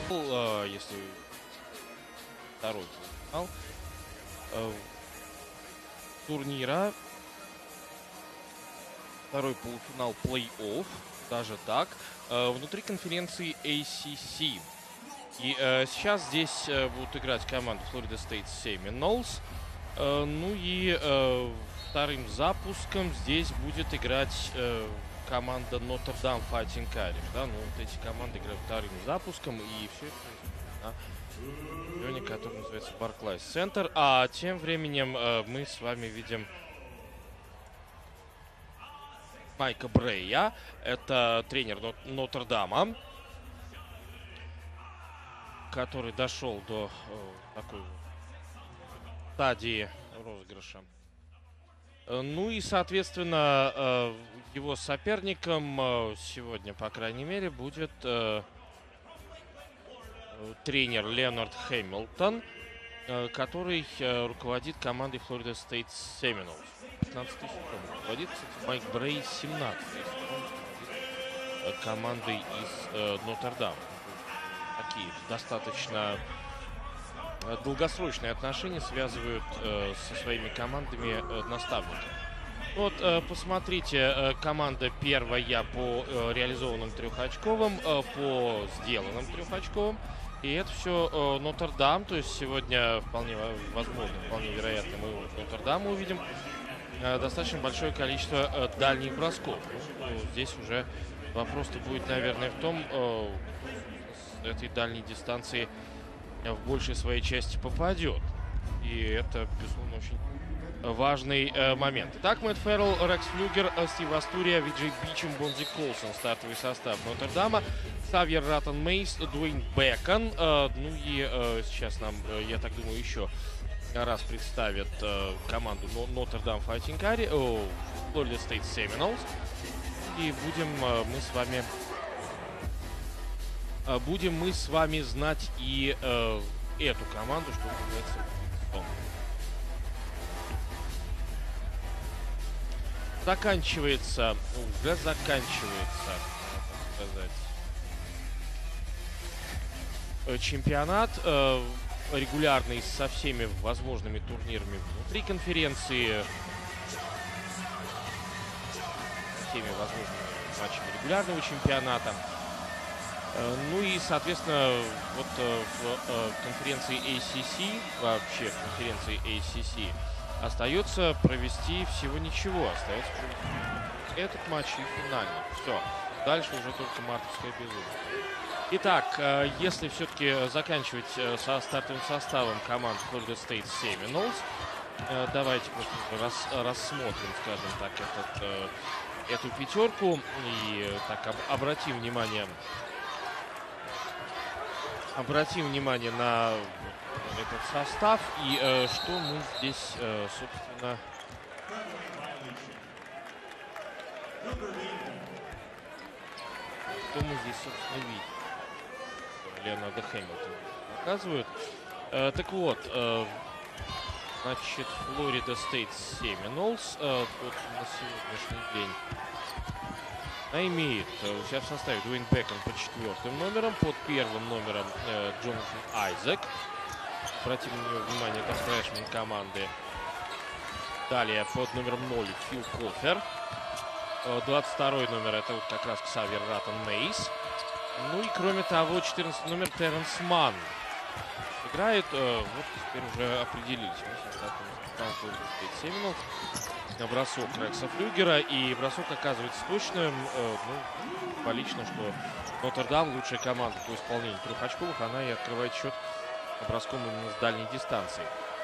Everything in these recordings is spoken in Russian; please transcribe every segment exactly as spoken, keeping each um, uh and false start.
Если второй финал турнира, второй полуфинал плей-офф, даже так, внутри конференции эй си си. И э, сейчас здесь э, будут играть команды Florida State Seminoles. Э, ну и э, вторым запуском здесь будет играть э, команда Notre Dame Fighting Irish. Да? Ну, вот эти команды играют вторым запуском, и все это на стадионе, который называется Barclays Center. А тем временем э, мы с вами видим Майка Брея. Это тренер Нотр-Дама, который дошел до э, такой стадии розыгрыша. Ну и, соответственно, э, его соперником э, сегодня, по крайней мере, будет э, тренер Леонард Хэмилтон, э, который э, руководит командой Florida State Seminoles. пятнадцатый сезон руководит, кстати, Майк Брей семнадцатый сезон руководит командой из э, Нотр-Дам. Такие достаточно долгосрочные отношения связывают э, со своими командами э, наставники. Вот, э, посмотрите, э, команда первая по э, реализованным трехочковым, э, по сделанным трехочковым. И это все э, Нотр-Дам, то есть сегодня вполне возможно, вполне вероятно, мы Нотр-Дам увидим э, достаточно большое количество э, дальних бросков. Ну, здесь уже вопрос-то будет, наверное, в том, э, этой дальней дистанции в большей своей части попадет. И это, безусловно, очень важный э, момент. Итак, Мэтт Феррелл, Рекс Флюгер, Стив Астурия, Виджей Бичем, Бонзи Колсон. Стартовый состав Нотр-Дама. Савьер Раттон Мейс, Дуэйн Бэкон. Э, ну и э, сейчас нам, э, я так думаю, еще раз представят э, команду Нотр-Дам Fighting Irish, э, Florida State Seminoles. И будем э, мы с вами Будем мы с вами знать и э, эту команду, что называется. Заканчивается, уже заканчивается, надо сказать, чемпионат э, регулярный со всеми возможными турнирами внутри конференции, со всеми возможными матчами регулярного чемпионата. Ну и, соответственно, вот в конференции эй си си, вообще в конференции эй си си, остается провести всего ничего. Остается провести этот матч и финальный. Все. Дальше уже только мартовское безумие. Итак, если все-таки заканчивать со стартовым составом команд Florida State Seminoles, давайте просто рас, рассмотрим, скажем так, этот, эту пятерку и так обратим внимание Обратим внимание на этот состав и э, что мы здесь, э, собственно, что мы здесь, собственно, видим. Леонарда Хэмилтона показывают. Э, так вот, э, значит, Florida State Seminoles э, вот на сегодняшний день она имеет у себя в составе Дуэйн Бэкон под четвертым номером, под первым номером э, Джонатан Айзек. Обратим внимание, это фрешмен команды. Далее под номером ноль Фил Кофер. Э, двадцать второй номер это вот как раз Ксавьер Раттон Мейс. Ну и кроме того, четырнадцатый номер Терренс Манн играет. Э, вот теперь уже определились. Бросок Рекса Флюгера, и бросок оказывается точным. Э, ну, символично, что Нотр-Дам, лучшая команда по исполнению трехочковых, она и открывает счет броском именно с дальней дистанции.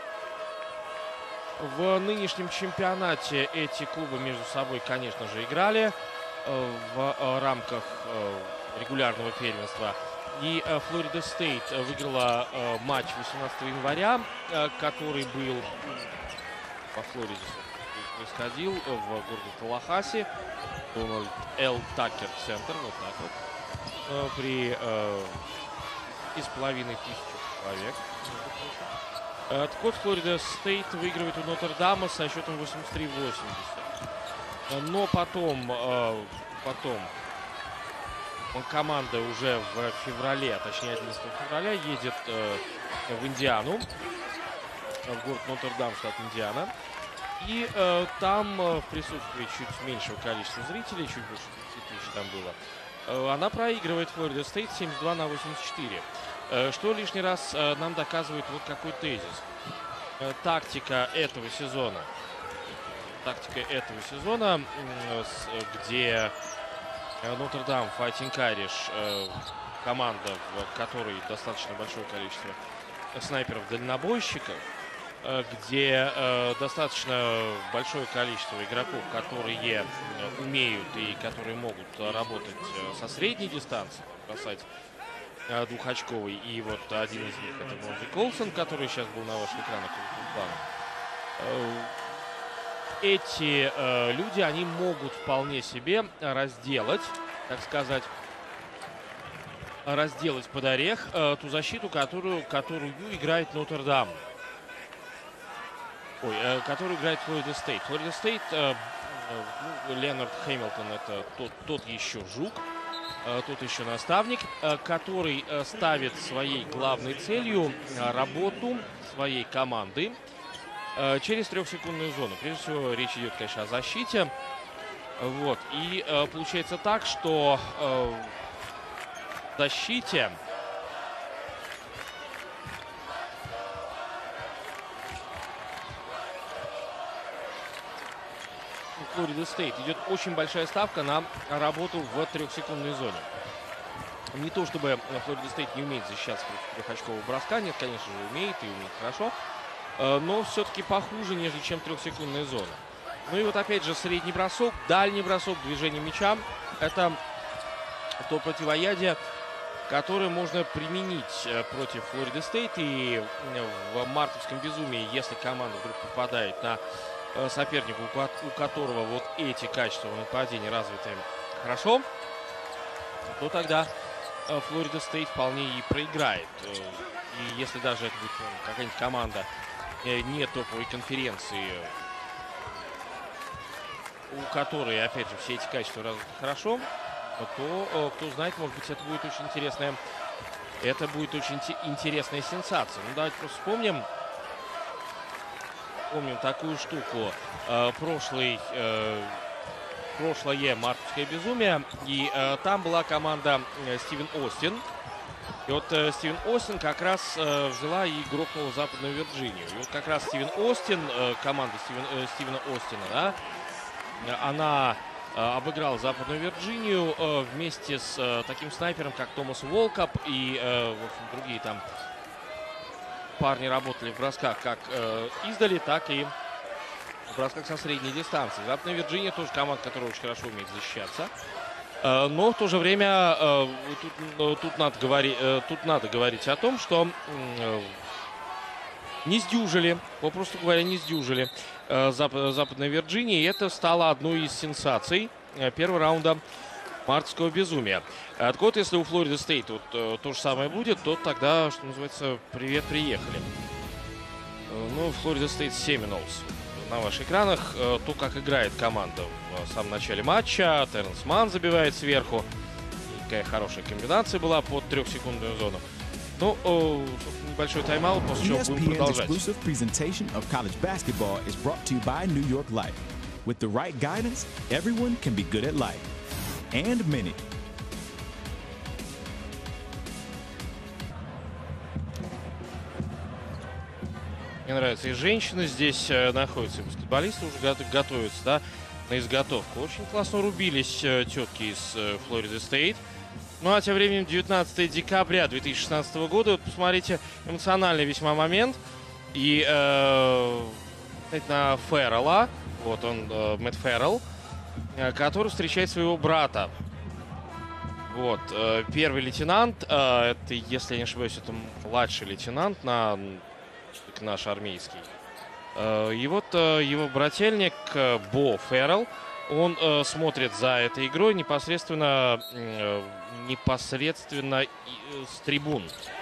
В нынешнем чемпионате эти клубы между собой, конечно же, играли э, в э, рамках э, регулярного первенства. И э, Florida State выиграла э, матч восемнадцатого января, э, который был во Флориде, происходил в городе Таллахасси, Дональд Л. Такер Центр, вот так вот, э, при э, из половиной тысячи человек. Э, так вот, Florida State выигрывает у Нотр-Дама со счетом восемьдесят три восемьдесят. Но потом, э, потом команда уже в феврале, точнее одиннадцатого февраля, едет э, в Индиану, в город Нотр-Дам, штат Индиана. И э, там э, в присутствии чуть меньшего количества зрителей, чуть больше тридцати тысяч там было, э, она проигрывает Флорида Стейт семьдесят два на восемьдесят четыре. Э, что лишний раз э, нам доказывает вот какой тезис. Э, тактика этого сезона, тактика этого сезона, э, с, где Нотр-Дам Fighting Irish, э, команда, в которой достаточно большое количество снайперов-дальнобойщиков, где э, достаточно большое количество игроков, которые э, умеют и которые могут работать э, со средней дистанции, бросать э, двухочковый. И вот один из них — это Бронзи Колсон, который сейчас был на ваших экранах. Э, эти э, люди, они могут вполне себе разделать, так сказать, разделать под орех э, ту защиту, которую, которую играет Нотр-Дам. Ой, э, который играет Флорида Стейт. Флорида Стейт, э, э, Ленард Хэмилтон — это тот, тот еще жук, э, тот еще наставник, э, который э, ставит своей главной целью э, работу своей команды э, через трехсекундную зону. Прежде всего, речь идет, конечно, о защите. Вот. И э, получается так, что э, в защите Флорида Стейт идет очень большая ставка на работу в трехсекундной зоне. Не то чтобы Флорида Стейт не умеет защищаться против трехочкового броска, нет, конечно же, умеет и умеет хорошо, но все-таки похуже, нежели чем трехсекундная зона. Ну и вот опять же средний бросок, дальний бросок, движение мяча — это то противоядие, которое можно применить против Флорида Стейт. И в мартовском безумии, если команда вдруг попадает на сопернику, у которого вот эти качества нападения развиты хорошо, то тогда Флорида Стейт вполне и проиграет. И если даже это будет какая-нибудь команда не топовой конференции, у которой, опять же, все эти качества развиты хорошо, то, кто знает, может быть, это будет очень интересная, это будет очень интересная сенсация. Ну, давайте просто вспомним. Помним такую штуку. Э, прошлый, э, прошлое мартовское безумие. И э, там была команда э, Стивен Остин. И вот э, Стивен Остин как раз э, взяла и грохнула Западную Вирджинию. И вот как раз Стивен Остин, э, команда Стивен, э, Стивена Остина, да, она э, обыграла Западную Вирджинию э, вместе с э, таким снайпером, как Томас Волкоп и, э, в общем, другие там парни работали в бросках как э, издали, так и в бросках со средней дистанции. Западная Вирджиния тоже команда, которая очень хорошо умеет защищаться. Э, но в то же время э, тут, э, тут, надо говори, э, тут надо говорить о том, что э, не сдюжили, попросту говоря, не сдюжили э, Зап Западная Вирджиния. И это стало одной из сенсаций э, первого раунда мартовского безумия. Так вот, если у Флорида Стейт вот, э, то же самое будет, то тогда, что называется, привет, приехали. Э, ну, Флорида Стейт Семинолс на ваших экранах. Э, то, как играет команда в самом начале матча. Терренс Манн забивает сверху. И какая хорошая комбинация была под трехсекундную зону. Ну, э, небольшой тайм-аут, после чего будем продолжать. Exclusive presentation of college basketball is brought to you by New York Life. With the right guidance, everyone can be good at life. And many. Мне нравится, и женщины здесь э, находятся, и баскетболисты уже го готовятся, да, на изготовку. Очень классно рубились э, тетки из э, Флорида Стейт. Ну а тем временем девятнадцатого декабря две тысячи шестнадцатого года, вот посмотрите, эмоциональный весьма момент. И э, на Феррелла, вот он, э, Мэтт Феррелл, который встречает своего брата. Вот, э, первый лейтенант, э, это, если я не ошибаюсь, это младший лейтенант на наш армейский. Э, и вот э, его брательник э, Бо Феррелл, он э, смотрит за этой игрой непосредственно, э, непосредственно э, с трибун.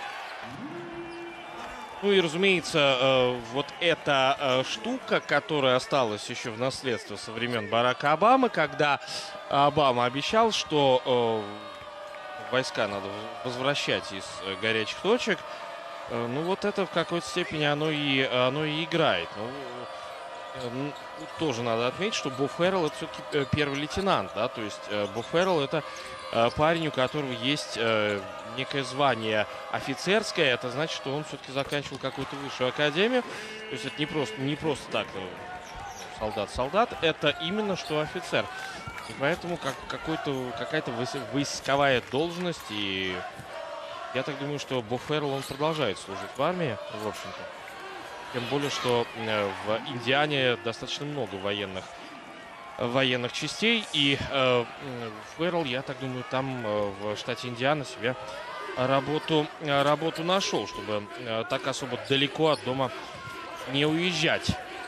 Ну и, разумеется, э, вот эта э, штука, которая осталась еще в наследство со времен Барака Обамы, когда Обама обещал, что войска надо возвращать из э, горячих точек. Э, ну вот это в какой-то степени оно и, оно и играет. Ну, э, тоже надо отметить, что Бо Феррелл — это все-таки э, первый лейтенант, да, то есть э, Бо Феррелл — это э, парень, у которого есть э, некое звание офицерское. Это значит, что он все-таки заканчивал какую-то высшую академию. То есть это не просто, не просто так солдат-солдат, это именно что офицер. И поэтому как, какой-то, какая-то войсковая должность. И я так думаю, что Бо Феррелл, он продолжает служить в армии, в общем-то. Тем более, что в Индиане достаточно много военных, военных частей. И э, Феррелл, я так думаю, там э, в штате Индиана себе работу, работу нашел, чтобы э, так особо далеко от дома не уезжать.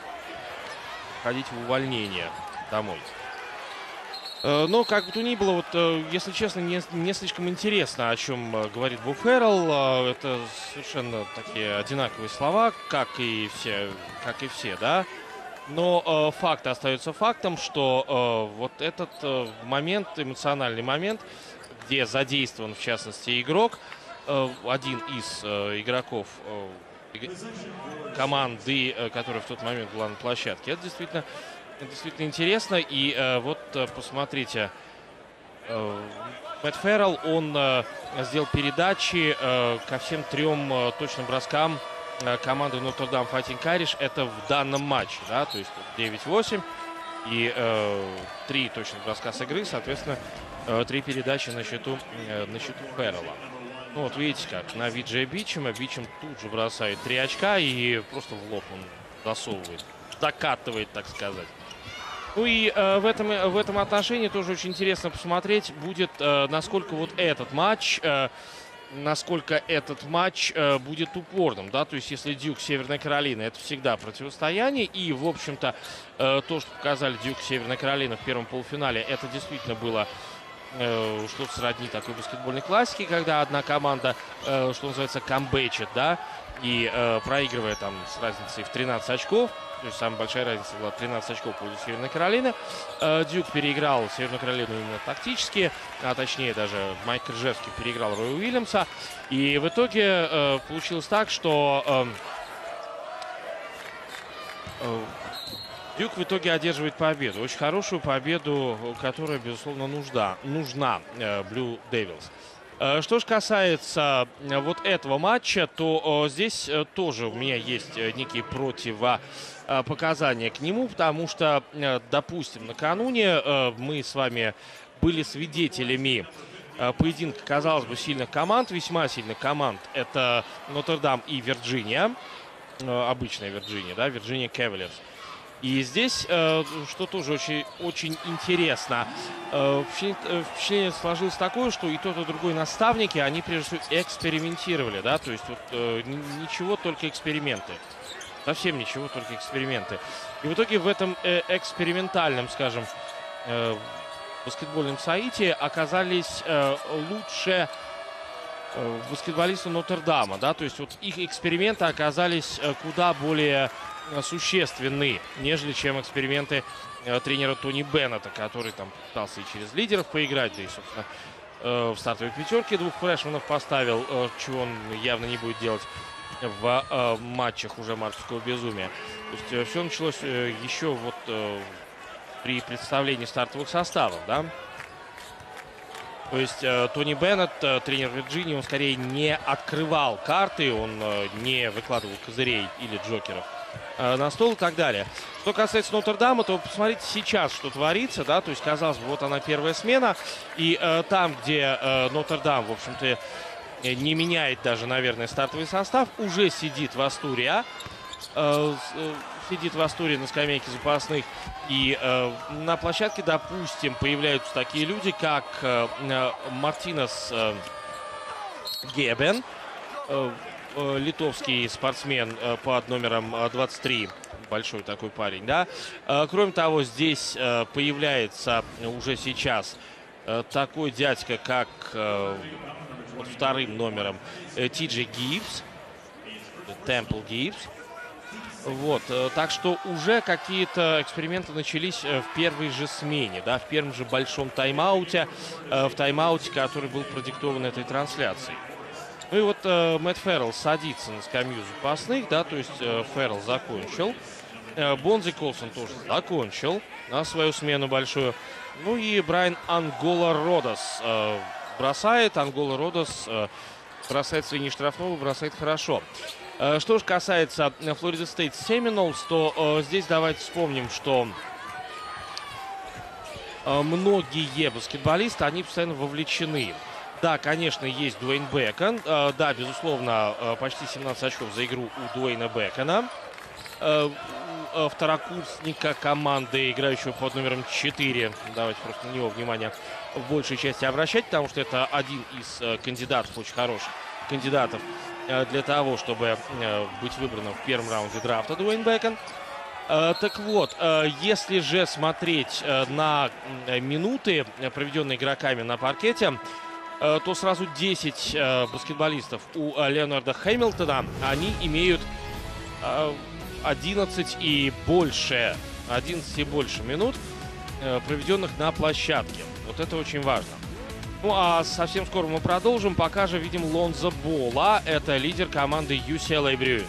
Ходить в увольнение домой. Но, как бы то ни было, вот, если честно, не, не слишком интересно, о чем говорит Бо Феррелл. Это совершенно такие одинаковые слова, как и все, как и все, да. Но э, факт остается фактом, что э, вот этот э, момент, эмоциональный момент, где задействован, в частности, игрок, э, один из э, игроков э, команды, э, которая в тот момент была на площадке, это действительно... Это действительно интересно. И э, вот э, посмотрите, э, Мэтт Феррелл, он э, сделал передачи э, ко всем трем э, точным броскам э, команды Notre Dame Fighting Irish. Это в данном матче, да, то есть девять восемь и э, три точных броска с игры, соответственно, э, три передачи на счету, э, на счету Феррелла. Ну вот видите как, на Виджея Бичема, Бичем тут же бросает три очка и просто в лоб он засовывает, закатывает, так сказать. Ну и э, в, этом, в этом отношении тоже очень интересно посмотреть будет, э, насколько вот этот матч, э, насколько этот матч э, будет упорным, да, то есть если Дьюк Северной Каролины — это всегда противостояние, и, в общем-то, э, то, что показали Дьюк Северной Каролины в первом полуфинале, это действительно было э, что-то сродни такой баскетбольной классики, когда одна команда, э, что называется, камбэчит, да, и э, проигрывая там с разницей в тринадцать очков. То есть самая большая разница была тринадцать очков в пользу Северной Каролины. Дьюк переиграл Северную Каролину именно тактически, а точнее даже Майк Крыжевский переиграл Роя Уильямса. И в итоге э, получилось так, что э, э, Дьюк в итоге одерживает победу. Очень хорошую победу, которая, безусловно, нужда, нужна э, Blue Devils. Что же касается вот этого матча, то здесь тоже у меня есть некие противопоказания к нему, потому что, допустим, накануне мы с вами были свидетелями поединка, казалось бы, сильных команд, весьма сильных команд. Это Нотр-Дам и Вирджиния, обычная Вирджиния, да, Вирджиния Кавалерс. И здесь, э, что тоже очень, очень интересно, э, впечатление, впечатление сложилось такое, что и тот, и другой наставники, они прежде всего экспериментировали, да, то есть вот, э, ничего, только эксперименты. Совсем ничего, только эксперименты. И в итоге в этом э, экспериментальном, скажем, э, баскетбольном саите оказались э, лучше э, баскетболисты Нотр-Дама, да, то есть вот их эксперименты оказались э, куда более существенны, нежели чем эксперименты э, тренера Тони Беннета, который там пытался и через лидеров поиграть, да и, собственно, э, в стартовой пятерке двух фрешменов поставил, э, чего он явно не будет делать в э, матчах уже мартовского безумия. То есть э, все началось э, еще вот э, при представлении стартовых составов, да. То есть э, Тони Беннет, э, тренер Вирджинии, он скорее не открывал карты, он э, не выкладывал козырей или джокеров на стол и так далее. Что касается Нотр-Дама, то посмотрите сейчас, что творится, да, то есть, казалось бы, вот она первая смена, и э, там, где э, Нотр-Дам, в общем-то, не меняет даже, наверное, стартовый состав, уже сидит в Астурия, э, э, сидит в Астурии на скамейке запасных, и э, на площадке, допустим, появляются такие люди, как э, э, Мартинес э, Гебен, э, литовский спортсмен под номером двадцать три, большой такой парень, да. Кроме того, здесь появляется уже сейчас такой дядька, как вот вторым номером Ти Джей Гибс, Темпл Гибс. Вот, так что уже какие-то эксперименты начались в первой же смене, да, в первом же большом тайм-ауте, в тайм-ауте, который был продиктован этой трансляцией. Ну и вот э, Мэтт Феррелл садится на скамью запасных, да, то есть э, Феррелл закончил. Э, Бонзи Колсон тоже закончил на свою смену большую. Ну и Брайан Ангола Родос э, бросает. Ангола Родос э, бросает с линии штрафного, бросает хорошо. Э, что же касается Флорида Стейт Семинолс, то э, здесь давайте вспомним, что э, многие баскетболисты, они постоянно вовлечены. Да, конечно, есть Дуэйн Бекон. Э, да, безусловно, э, почти семнадцать очков за игру у Дуэйна Бекона. Э, э, второкурсника команды, играющего под номером четыре. Давайте просто на него внимание в большей части обращать, потому что это один из э, кандидатов, очень хороших кандидатов э, для того, чтобы э, быть выбранным в первом раунде драфта Дуэйн Бекон. Э, так вот, э, если же смотреть э, на э, минуты, проведенные игроками на паркете, то сразу десять э, баскетболистов у э, Леонарда Хэмилтона, они имеют э, одиннадцать и больше, одиннадцать и больше минут, э, проведенных на площадке. Вот это очень важно. Ну а совсем скоро мы продолжим. Пока же видим Лонзо Болла, это лидер команды ю си эл эй Bruins.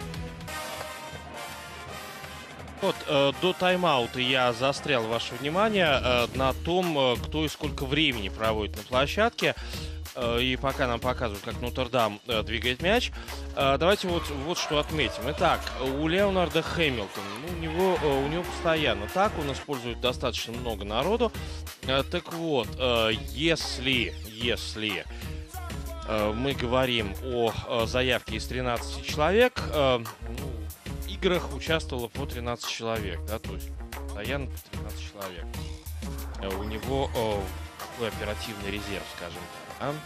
Вот, э, до тайм-аута я заострял ваше внимание э, на том, э, кто и сколько времени проводит на площадке. Э, и пока нам показывают, как Нотр-Дам э, двигает мяч. Э, давайте вот, вот что отметим. Итак, у Леонарда Хэмилтона, ну, у, него, э, у него постоянно так, он использует достаточно много народу. Э, так вот, э, если, если э, мы говорим о, о заявке из тринадцати человек, э, ну, в играх участвовало по тринадцать человек, да, то есть постоянно по тринадцать человек. У него о, такой оперативный резерв, скажем так. Да?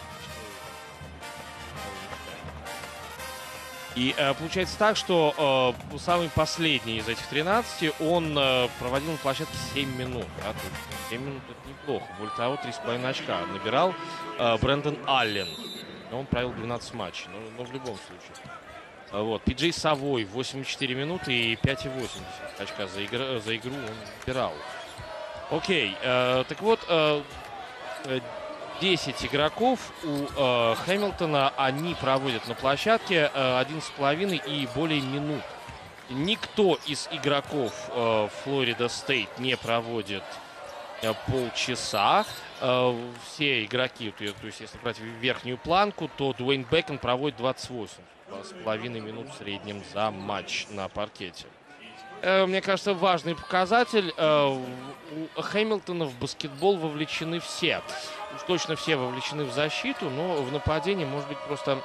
И э, получается так, что э, самый последний из этих тринадцати, он э, проводил на площадке семь минут. Да? То есть семь минут это неплохо. Более того, три с половиной очка набирал э, Брэндон Аллен. Он провел двенадцать матчей, но, но в любом случае. Вот, Пи-Джей Совой восемь и четыре минуты и пять и восемьдесят очка за, игр, за игру он набирал. Окей, э, так вот, э, десять игроков у э, Хэмилтона, они проводят на площадке э, одиннадцать с половиной и более минут. Никто из игроков э, Флорида Стейт не проводит э, полчаса. Э, все игроки, то, то есть если брать верхнюю планку, то Дуэйн Бекон проводит двадцать восемь с половиной минут в среднем за матч на паркете. Э, мне кажется, важный показатель. Э, у Хэмилтона в баскетбол вовлечены все. Уж точно все вовлечены в защиту, но в нападении, может быть, просто...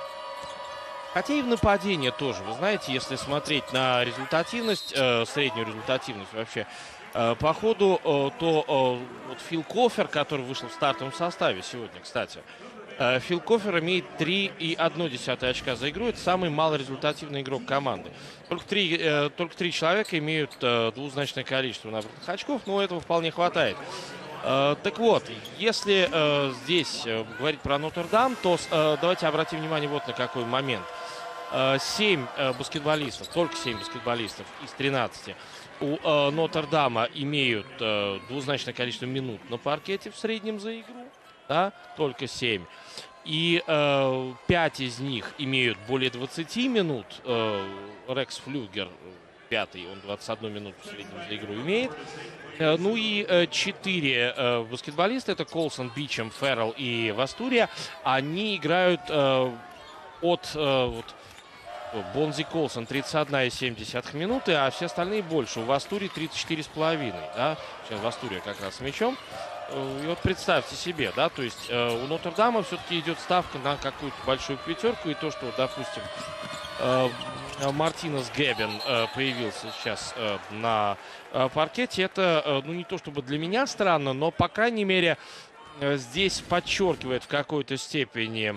Хотя и в нападении тоже. Вы знаете, если смотреть на результативность, э, среднюю результативность вообще, э, по ходу, э, то э, вот Фил Кофер, который вышел в стартовом составе сегодня, кстати, Фил Кофер имеет три и одна десятая очка за игру. Это самый малорезультативный игрок команды. Только три, э, только три человека имеют э, двузначное количество набранных очков, но этого вполне хватает. Э, так вот, если э, здесь э, говорить про Нотр-Дам, то э, давайте обратим внимание вот на какой момент. Э, семь э, баскетболистов, только семь баскетболистов из тринадцати у э, Нотр-Дама имеют э, двузначное количество минут на паркете в среднем за игру. Да, только семь. И э, пять из них имеют более двадцати минут. Э, Рекс Флюгер, пятый, он двадцать одну минуту в среднем за игру имеет. Э, ну и э, четыре э, баскетболиста, это Колсон, Бичем, Феррелл и Вастурия, они играют э, от... Э, вот, Бонзи Колсон тридцать одна и семь десятых минуты, а все остальные больше. У Вастурии тридцать четыре с половиной. Да? Сейчас Вастурия как раз с мячом. И вот представьте себе, да, то есть э, у Нотр-Дама все-таки идет ставка на какую-то большую пятерку, и то, что, допустим, э, Мартинес Гэббин э, появился сейчас э, на э, паркете, это, э, ну, не то чтобы для меня странно, но, по крайней мере, э, здесь подчеркивает в какой-то степени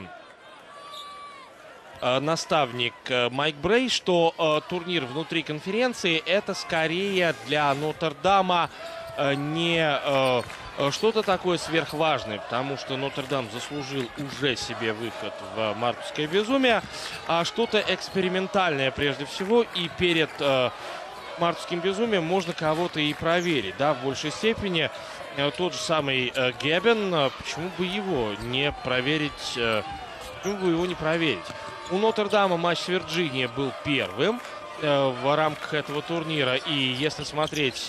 э, наставник э, Майк Брей, что э, турнир внутри конференции это скорее для Нотр-Дама не что-то такое сверхважное, потому что Нотр-Дам заслужил уже себе выход в мартовское безумие, а что-то экспериментальное прежде всего, и перед мартовским безумием можно кого-то и проверить, да, в большей степени. Тот же самый Гебен, почему бы его не проверить, почему бы его не проверить? У Нотр-Дама матч с Вирджинией был первым в рамках этого турнира, и если смотреть...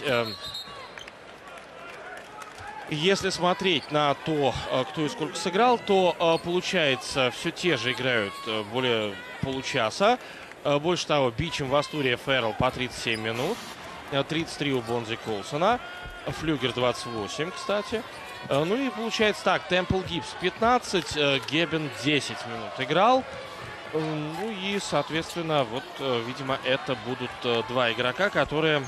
Если смотреть на то, кто и сколько сыграл, то, получается, все те же играют более получаса. Больше того, бичем в Астурии Феррелл по тридцать семь минут. тридцать три у Бонзи Колсона. Флюгер двадцать восемь, кстати. Ну и получается так, Темпл Гибс пятнадцать, Гебен десять минут играл. Ну и, соответственно, вот, видимо, это будут два игрока, которые...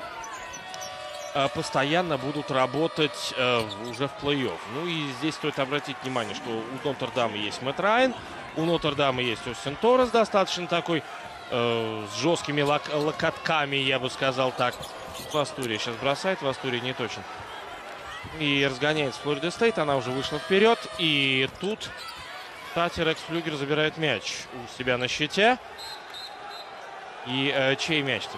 постоянно будут работать э, уже в плей-офф. Ну и здесь стоит обратить внимание, что у Нотр-Дама есть Мэтт Райан, у Нотр-Дама есть Остин Торрес, достаточно такой э, с жесткими лок локотками, я бы сказал так. В Астурии сейчас бросает, в Астурии не точно. И разгоняется Флорида Стейт, она уже вышла вперед. И тут, кстати, Рекс Флюгер забирает мяч у себя на щите. И э, чей мяч-то?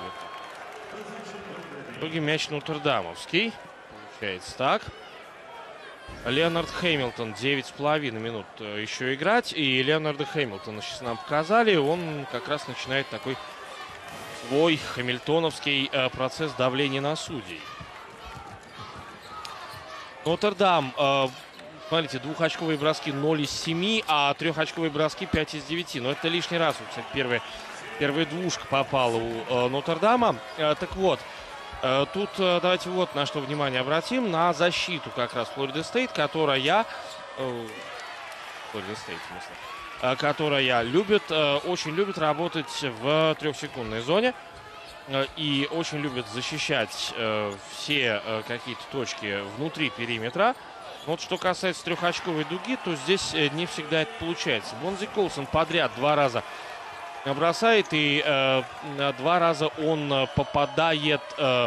В итоге мяч Нотр-Дамовский. Получается так. Леонард Хэмилтон девять с половиной минут еще играть. И Леонарда Хэмилтона сейчас нам показали. Он как раз начинает такой свой хэмилтоновский э, процесс давления на судей. Нотр-Дам, э, смотрите, двухочковые броски ноль из семи, а трехочковые броски пять из девяти. Но это лишний раз. Вот, кстати, первая, первая двушка попала у э, Нотр-Дама. Э, так вот. Тут давайте вот на что внимание обратим. На защиту как раз Флорида Стейт, которая... Флорида Стейт, в смысле. Которая любит, очень любит работать в трехсекундной зоне. И очень любит защищать все какие-то точки внутри периметра. Вот что касается трехочковой дуги, то здесь не всегда это получается. Бонзи Колсон подряд два раза бросает, и э, два раза он попадает. Э,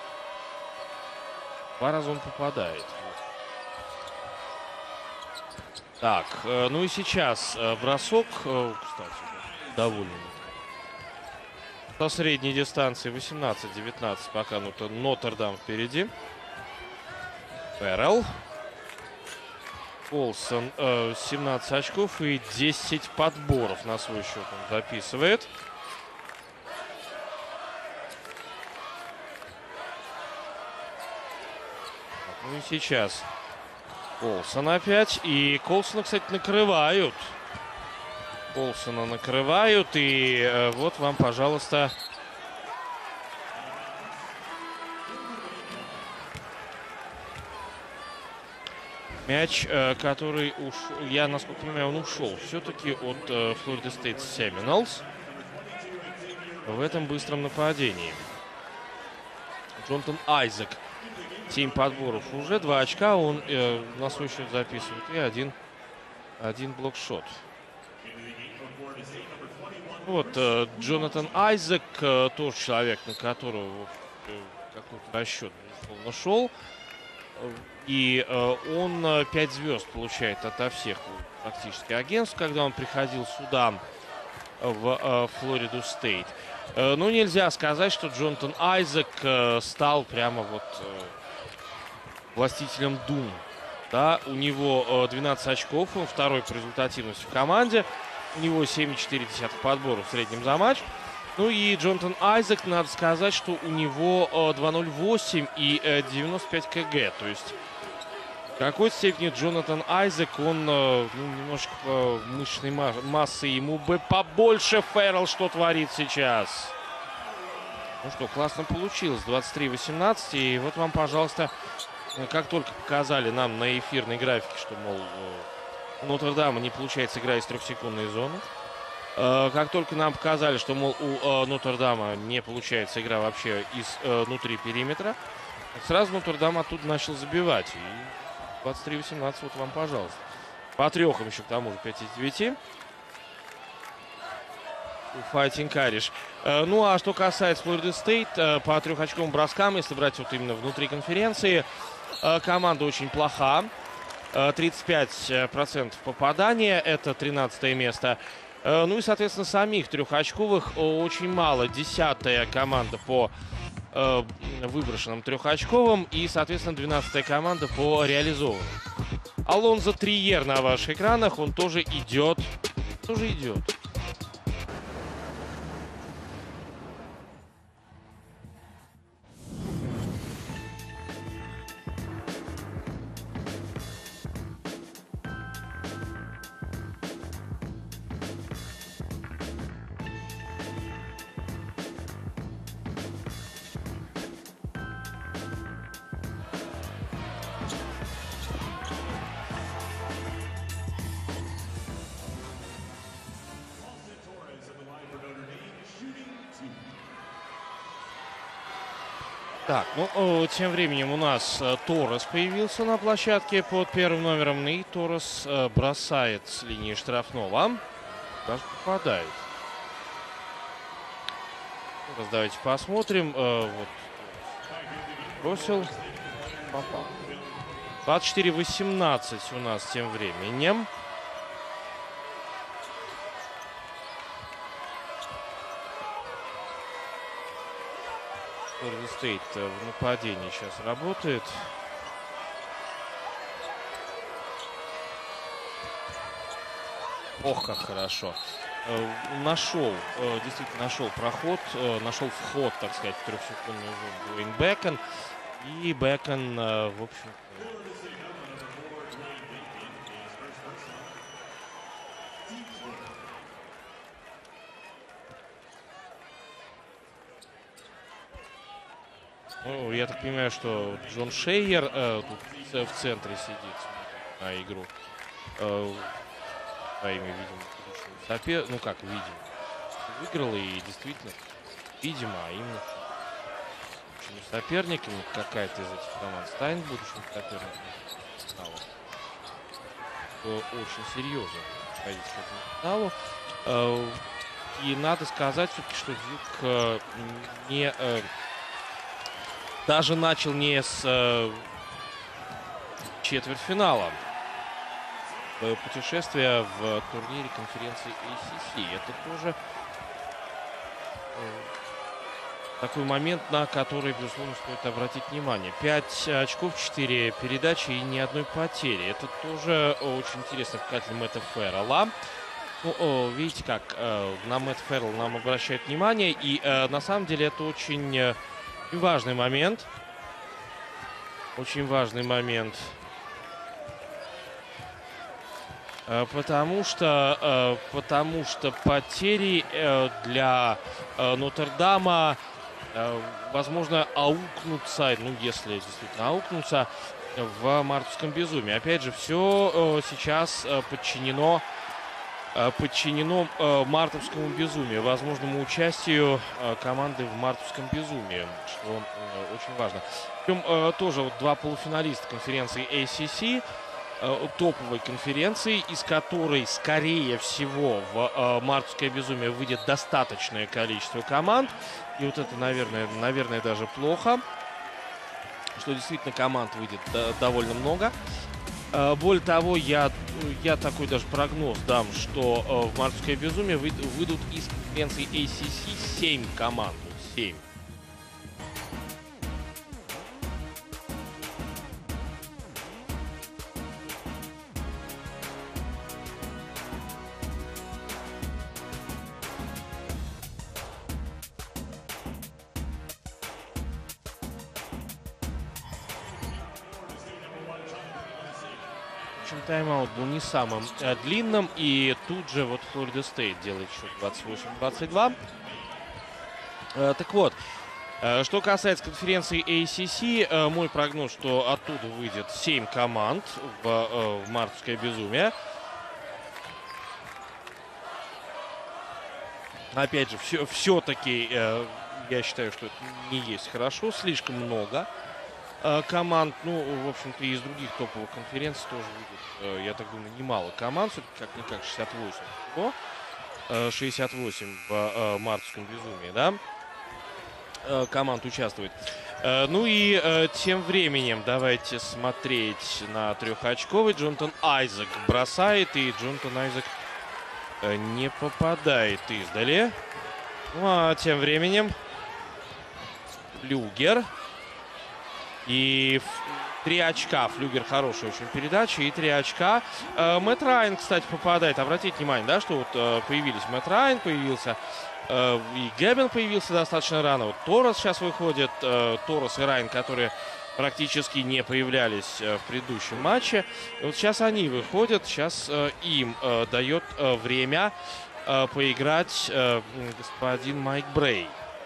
два раза он попадает. Так, э, ну и сейчас э, бросок, э, кстати, довольно. Со средней дистанции восемнадцать девятнадцать, пока Нотр-Дам впереди. Феррелл. Колсон э, семнадцать очков и десять подборов на свой счет он записывает. Ну и сейчас Колсон опять. И Колсона, кстати, накрывают. Колсона накрывают. И э, вот вам, пожалуйста... Мяч, который ушел, я, насколько понимаю, он ушел все-таки от Флорида Стейт Семиналс в этом быстром нападении. Джонатан Айзек. семь подборов уже, два очка он э, на свой счет записывает. И один, один блокшот. Вот э, Джонатан Айзек, э, тоже человек, на которого э, какой-то расчет, безусловно, шел. И э, он э, пять звезд получает ото всех практически агентств, когда он приходил сюда, в э, Флориду Стейт. Э, но нельзя сказать, что Джонатан Айзек э, стал прямо вот э, властителем Дум. Да, у него э, двенадцать очков, он второй по результативности в команде. У него семь и четыре десятых подбора в среднем за матч. Ну и Джонатан Айзек, надо сказать, что у него э, два ноль восемь и э, девяносто пять кг. То есть в какой-то степени Джонатан Айзек, он э, ну, немножко э, мышечной массы ему бы побольше. Феррелл что творит сейчас. Ну что, классно получилось. двадцать три восемнадцать. И вот вам, пожалуйста, как только показали нам на эфирной графике, что, мол, у Нотр-Дама не получается игра из трехсекундной зоны. Как только нам показали, что, мол, у Нотр-Дама не получается игра вообще из э, внутри периметра, сразу Нотр-Дам оттуда начал забивать. И двадцать три восемнадцать, вот вам, пожалуйста. По трехам еще к тому же пять из девяти. Fighting Irish. Ну, а что касается Флорида Стейт, по трехочковым броскам, если брать вот именно внутри конференции, команда очень плоха. тридцать пять процентов попадания, это тринадцатое место. Ну и, соответственно, самих трехочковых очень мало. Десятая команда по выброшенным трехочковым и, соответственно, двенадцатая команда по реализованным. Алонзо Триер на ваших экранах, он тоже идет, тоже идет. Так, ну, тем временем у нас Торрес появился на площадке под первым номером. И Торрес бросает с линии штрафного. Даже попадает. Сейчас давайте посмотрим. Вот. Бросил. Попал. двадцать четыре восемнадцать у нас тем временем. Флорида Стейт в нападении сейчас работает. Ох, как хорошо. Нашел, действительно нашел проход, нашел вход, так сказать, в трехсекундную зону Дуэйн Бекон. И Бекон, в общем, ну, я так понимаю, что Джон Шейер э, тут в центре сидит на игру. Э, своими, видимо, сопер... ну как, видимо, выиграл и действительно, видимо, а именно соперником какая-то из этих команд станет будущим соперником. Стало. Очень серьезно подходить к этому финалу. Э, и надо сказать все-таки, что Дюк э, не... Э, Даже начал не с э, четвертьфинала. Путешествие в турнире конференции эй си си. Это тоже э, такой момент, на который, безусловно, стоит обратить внимание. пять очков, четыре передачи и ни одной потери. Это тоже очень интересно в качестве Мэтта Феррелла. Ну, о, видите как, э, на Мэтт Феррелл нам обращают внимание. И э, на самом деле это очень... Э, важный момент. Очень важный момент. Потому что, потому что потери для Нотр-Дама, возможно, аукнутся, ну, если действительно аукнутся, в мартовском безумии. Опять же, все сейчас подчинено подчинено э, мартовскому безумию, возможному участию э, команды в мартовском безумии, что э, очень важно. Причем э, тоже вот два полуфиналиста конференции эй си си, э, топовой конференции, из которой, скорее всего, в э, мартовское безумие выйдет достаточное количество команд. И вот это, наверное, наверное даже плохо, что действительно команд выйдет э, довольно много. Более того, я, я такой даже прогноз дам, что э, в мартовское безумие выйдут из конференции эй си си семь команд. семь. Тайм-аут был не самым э, длинным, и тут же вот Флорида Стейт делает счет двадцать восемь двадцать два. Э, так вот, э, что касается конференции эй си си, э, мой прогноз, что оттуда выйдет семь команд в, э, в мартовское безумие. Опять же, все, все-таки э, я считаю, что это не есть хорошо, слишком много команд. Ну, в общем-то, из других топовых конференций тоже выйдет, я так думаю, немало команд. Все-таки, как-никак, шестьдесят восемь. шестьдесят восемь в мартовском безумии, да? Команд участвует. Ну и тем временем давайте смотреть на трехочковый. Джонатан Айзек бросает, и Джонатан Айзек не попадает издали. Ну а тем временем Флюгер. И три очка. Флюгер хорошая очень передача. И три очка. Мэтт Райан, кстати, попадает. Обратите внимание, да, что вот появились Мэтт Райан, появился и Гэббин появился достаточно рано. Вот Торрес сейчас выходит. Торрес и Райан, которые практически не появлялись в предыдущем матче. И вот сейчас они выходят. Сейчас им дает время поиграть господин Майк Брей.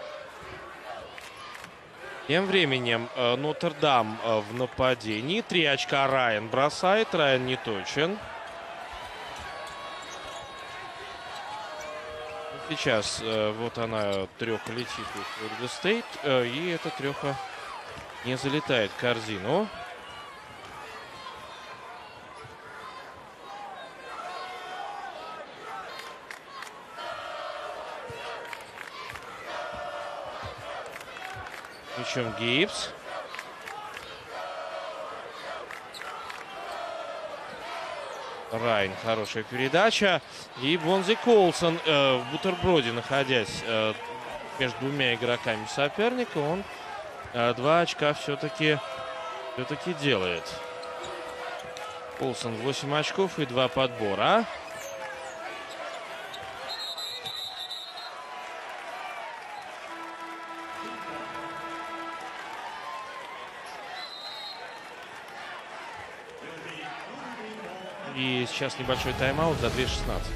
Тем временем Нотр-Дам в нападении. Три очка Райан бросает. Райан не точен. Сейчас вот она треха летит у Флорида Стейт. И эта треха не залетает в корзину. Причем Гейбс. Райан, хорошая передача. И Бонзи Колсон э, в бутерброде, находясь э, между двумя игроками соперника, он э, два очка все-таки все-таки делает. Колсон восемь очков и два подбора. И сейчас небольшой тайм-аут за две шестнадцать.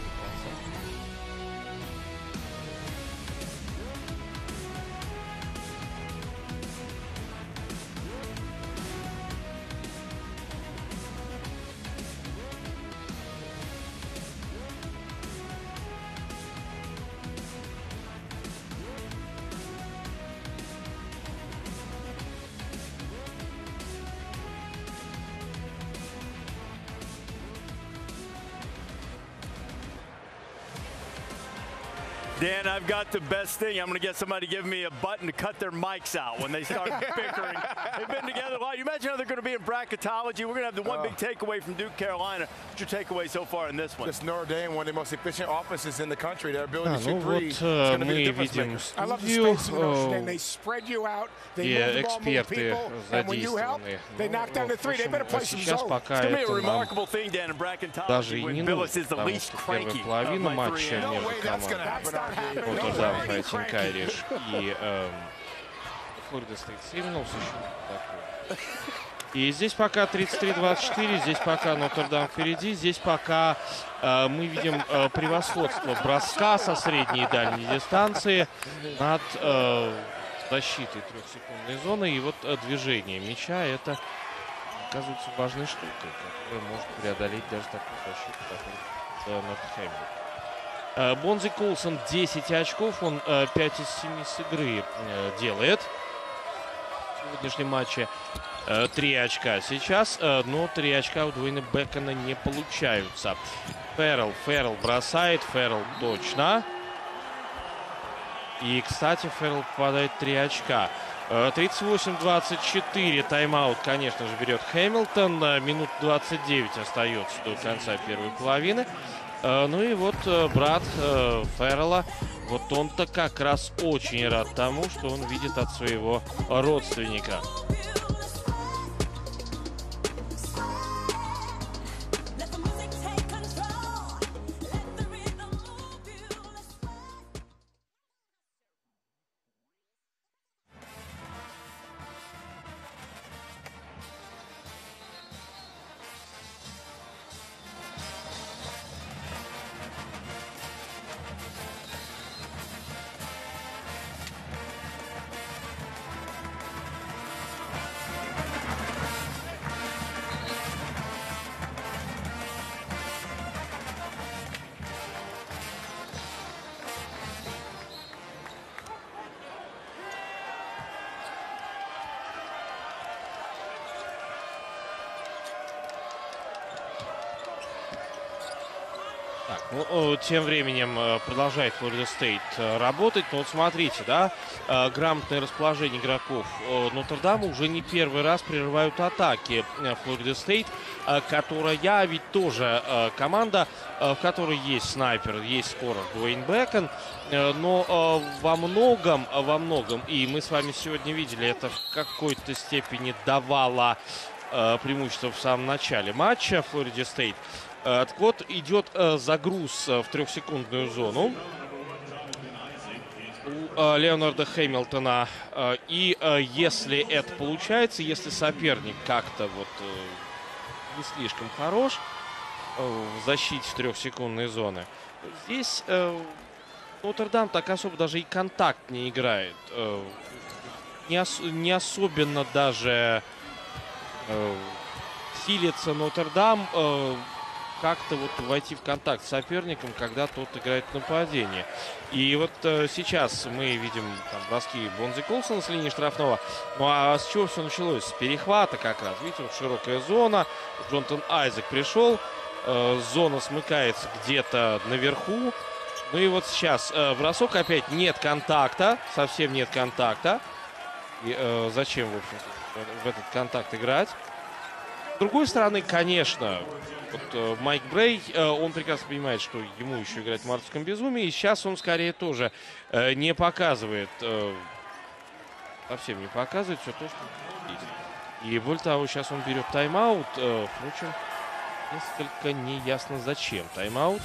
Dan, I've got the best thing. I'm going to get somebody to give me a button to cut their mics out when they start bickering. They've been together a lot. You imagine how they're going to be in bracketology. We're going to have the one uh, big takeaway from Duke, Carolina. What's your takeaway so far in this one? Just Notre Dame, one of the most efficient offenses in the country. Their ability а, to shoot ну three вот, is going to be мы the difference видим maker. I love the студию, space in Notre Dame. They spread you out. They где move the ball, move эксперты people. And when you help, задействованы. they knock down the three. They better play some Сейчас zone. пока It's going to be a это нам remarkable thing, Dan, in даже bracketology и when не Billis нужно, is the потому least что первая cranky of половина my матча three. No между way that's going to командами happen out here. No Нотр-Дам, way. Файтинг Айриш и эм, Флорида Стейт Семинолс еще такое. И здесь пока тридцать три двадцать четыре, здесь пока Нотр-Дам впереди, здесь пока э, мы видим э, превосходство броска со средней и дальней дистанции над э, защитой трехсекундной зоны. И вот э, движение мяча — это, оказывается, важной штукой, которая может преодолеть даже такую защиту, как э, Нотр-Хэмилтон. Бонзи Колсон десять очков, он э, пять из семи с игры э, делает в сегодняшнем матче. Э, три очка сейчас, э, но три очка у Дуэйна Бекона не получаются. Феррелл, Феррелл бросает, Феррелл точно. И, кстати, Феррелл попадает три очка. Э, тридцать восемь двадцать четыре, тайм-аут, конечно же, берет Хэмилтон. Э, минут двадцать девять остается до конца первой половины. Ну и вот брат э, Феррелла, вот он-то как раз очень рад тому, что он видит от своего родственника. Ну, тем временем продолжает Флорида Стейт работать. Но вот смотрите, да, грамотное расположение игроков Нотр-Дама уже не первый раз прерывают атаки Флорида Стейт, которая ведь тоже команда, в которой есть снайпер, есть скорер Дуэйн Бэкон, но во многом, во многом, и мы с вами сегодня видели, это в какой-то степени давало преимущество в самом начале матча Флорида Стейт. Так вот, идет э, загруз э, в трехсекундную зону у э, Леонарда Хэмилтона. Э, и э, если это получается, если соперник как-то вот э, не слишком хорош э, в защите трехсекундной зоны, здесь э, Нотр-Дам так особо даже и контакт не играет. Э, не, ос не особенно даже э, силится Нотр-Дам э, как-то вот войти в контакт с соперником, когда тот играет в нападении. И вот э, сейчас мы видим там броски Бонзи Колсона с линии штрафного. Ну а с чего все началось? С перехвата как раз. Видите, вот широкая зона. Джонатан Айзек пришел. Э, зона смыкается где-то наверху. Ну и вот сейчас э, бросок опять. Нет контакта. Совсем нет контакта. И, э, зачем, в общем, в этот контакт играть? С другой стороны, конечно, вот, э, Майк Брей, э, он прекрасно понимает, что ему еще играть в мартовском безумии. И сейчас он скорее тоже э, не показывает, э, совсем не показывает все то, что есть. И более того, сейчас он берет тайм-аут. Э, впрочем, несколько неясно зачем тайм-аут.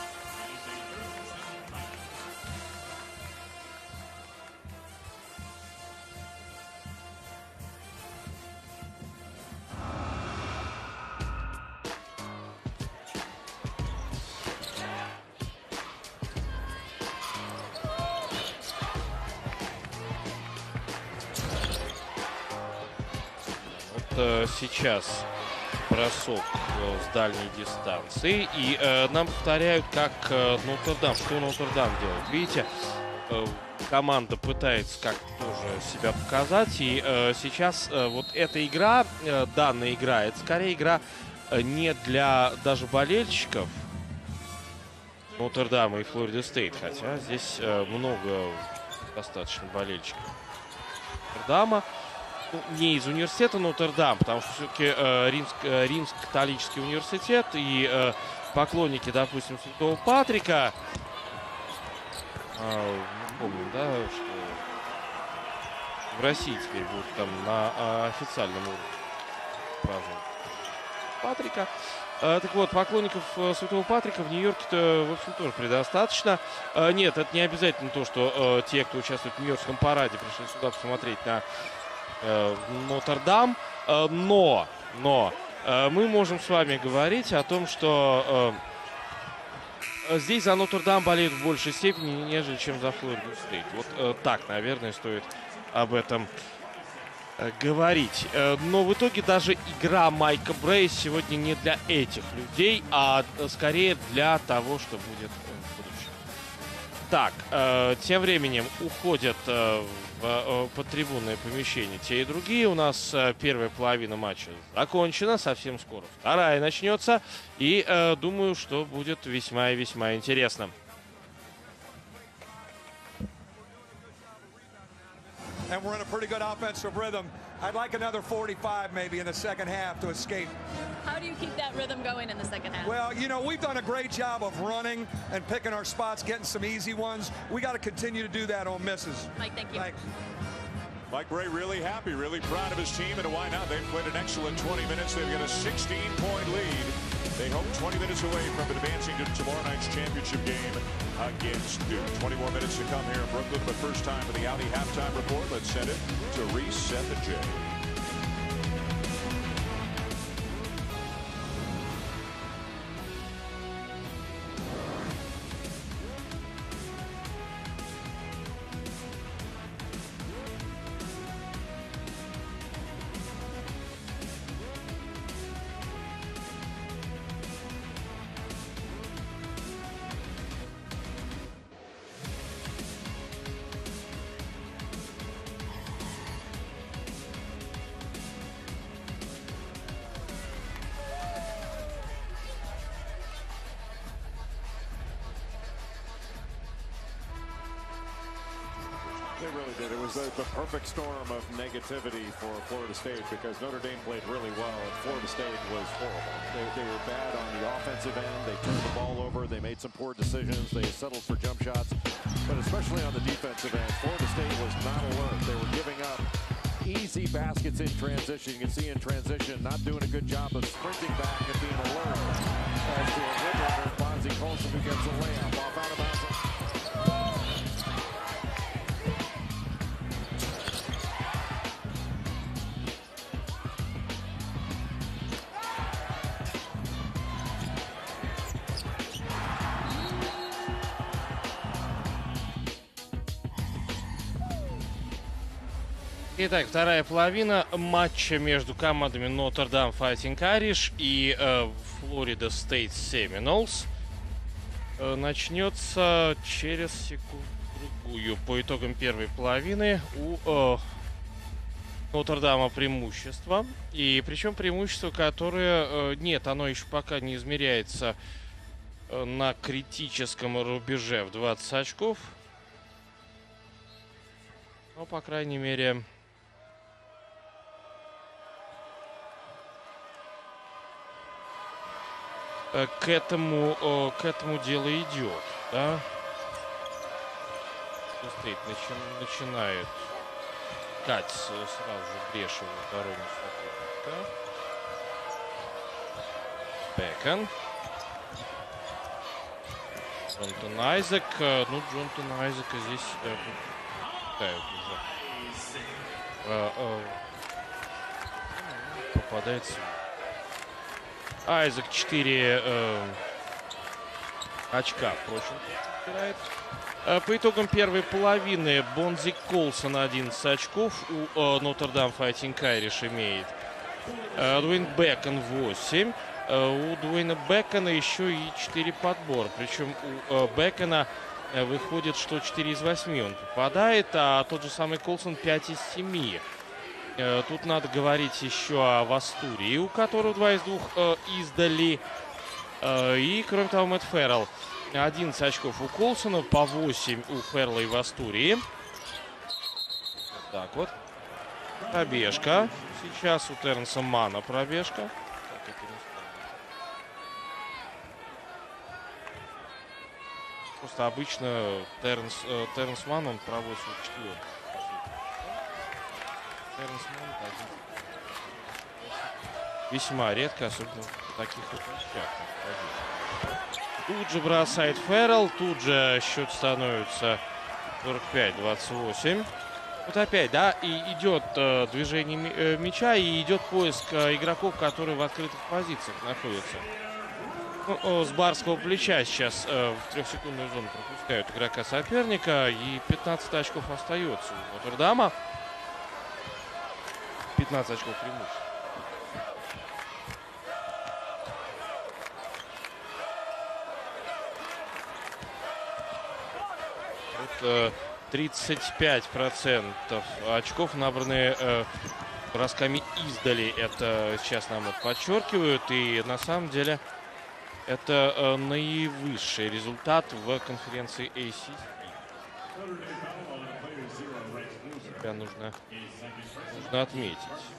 Сейчас бросок с дальней дистанции. И э, нам повторяют, как э, Нотр-Дам, что Нотр-Дам делает. Видите, э, команда пытается как-то тоже себя показать. И э, сейчас э, вот эта игра, э, данная игра, это скорее игра э, не для даже болельщиков Нотр-Дама и Флорида Стейт. Хотя здесь э, много достаточно болельщиков Нотр-Дама. Ну, не из университета Нотр-Дам, потому что все-таки э, Римск, э, Римско-католический университет и э, поклонники, допустим, Святого Патрика, э, помним, да, что в России теперь будут там на э, официальном уровне праздновать Патрика. Э, так вот, поклонников э, Святого Патрика в Нью-Йорке-то, в общем, тоже предостаточно. Э, нет, это не обязательно то, что э, те, кто участвует в Нью-Йоркском параде, пришли сюда посмотреть на Нотр-Дам, но, но мы можем с вами говорить о том, что здесь за Нотр-Дам болеют в большей степени, нежели чем за Флориду Стейт. Вот так, наверное, стоит об этом говорить. Но в итоге даже игра Майка Брея сегодня не для этих людей, а скорее для того, что будет в будущем. Так, тем временем уходят в подтрибунное помещение те и другие. У нас первая половина матча закончена. Совсем скоро вторая начнется. И э, думаю, что будет весьма и весьма интересно. And we're in a pretty good offensive rhythm. I'd like another forty-five maybe in the second half to escape. How do you keep that rhythm going in the second half? Well, you know, we've done a great job of running and picking our spots, getting some easy ones. We got to continue to do that on misses. Mike, thank you. Thanks. Mike Bray really happy, really proud of his team, and why not? They've played an excellent twenty minutes. They've got a sixteen point lead. They hope twenty minutes away from advancing to tomorrow night's championship game against Duke. twenty more minutes to come here in Brooklyn, but first time for the Audi halftime report. Let's send it to Reset the J. They really did. It was the, the perfect storm of negativity for Florida State because Notre Dame played really well and Florida State was horrible. They, they were bad on the offensive end. They turned the ball over. They made some poor decisions. They settled for jump shots. But especially on the defensive end, Florida State was not alert. They were giving up easy baskets in transition. You can see in transition not doing a good job of sprinting back and being alert. As to a winner, Bonzie Colson, who gets a layup off out of bounds. Итак, вторая половина матча между командами Notre Dame Fighting Irish и э, Florida State Seminoles э, начнется через секунду-другую. По итогам первой половины у э, Notre Dame преимущество. И причем преимущество, которое... Э, нет, оно еще пока не измеряется э, на критическом рубеже в двадцать очков. Но, по крайней мере... К этому, к этому дело идет, да? Стейт начи, начинает кать сразу же бреши в обороне соперника. Бекон. Джонатан Айзек. Ну, Джонатан Айзека здесь пытают уже. А, а, попадается. Айзек четыре э, очка, впрочем, собирает. Э, по итогам первой половины Бонзи Колсон одиннадцать очков у э, Notre Dame Fighting Irish имеет. Э, Дуэйн Бекон восемь. Э, у Дуэйна Бекона еще и четыре подбора. Причем у э, Бекона э, выходит, что четыре из восьми он попадает, а тот же самый Колсон пять из семи. Тут надо говорить еще о Вастурии, у которого два из двух э, издали. Э, и, кроме того, Мэтт Феррелл. одиннадцать очков у Колсона, по восемь у Феррелла и Вастурии. Вот так вот. Пробежка. Сейчас у Терренса Мана пробежка. Так, это не Просто обычно Терренс, э, Терренс Ман, он проводит четвертый. Весьма редко, особенно в таких вот вещах. Тут же бросает Феррелл, тут же счет становится сорок пять двадцать восемь. Вот опять, да, и идет э, движение э, мяча, и идет поиск э, игроков, которые в открытых позициях находятся. Ну, с барского плеча сейчас э, в трехсекундную зону пропускают игрока соперника, и пятнадцать очков остается у Нотр-Дама. пятнадцать очков преимущества. Вот, тридцать пять процентов очков набраны э, бросками издали. Это сейчас нам вот подчеркивают. И на самом деле это э, наивысший результат в конференции эй си си. Себя нужно, нужно отметить.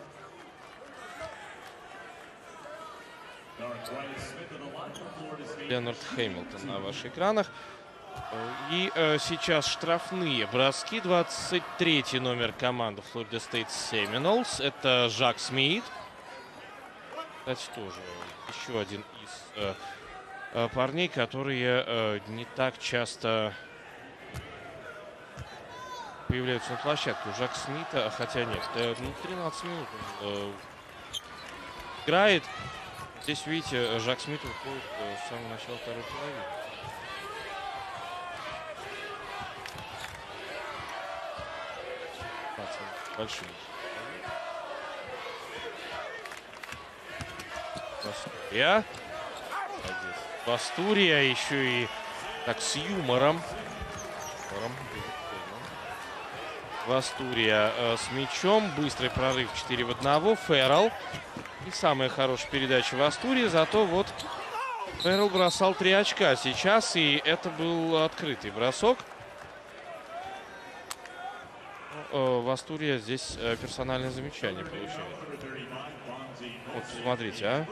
Леонард Хэмилтон на ваших экранах. И э, сейчас штрафные броски. двадцать третий номер команды Florida State Seminoles. Это Жак Смит. Кстати, тоже еще один из э, э, парней, которые э, не так часто появляются на площадке. У Жак Смита, хотя нет, э, ну, тринадцать минут он э, играет. Здесь, видите, Жак Смит выходит э, с самого начала второй половины. Большие. Вастурия. Вастурия еще и так с юмором. Вастурия э, с мячом. Быстрый прорыв четыре в одного. Феррелл. И самая хорошая передача в Астурии. Зато вот Феррелл бросал три очка сейчас. И это был открытый бросок. э, Вастурия здесь э, персональное замечание получает. Вот, смотрите, а.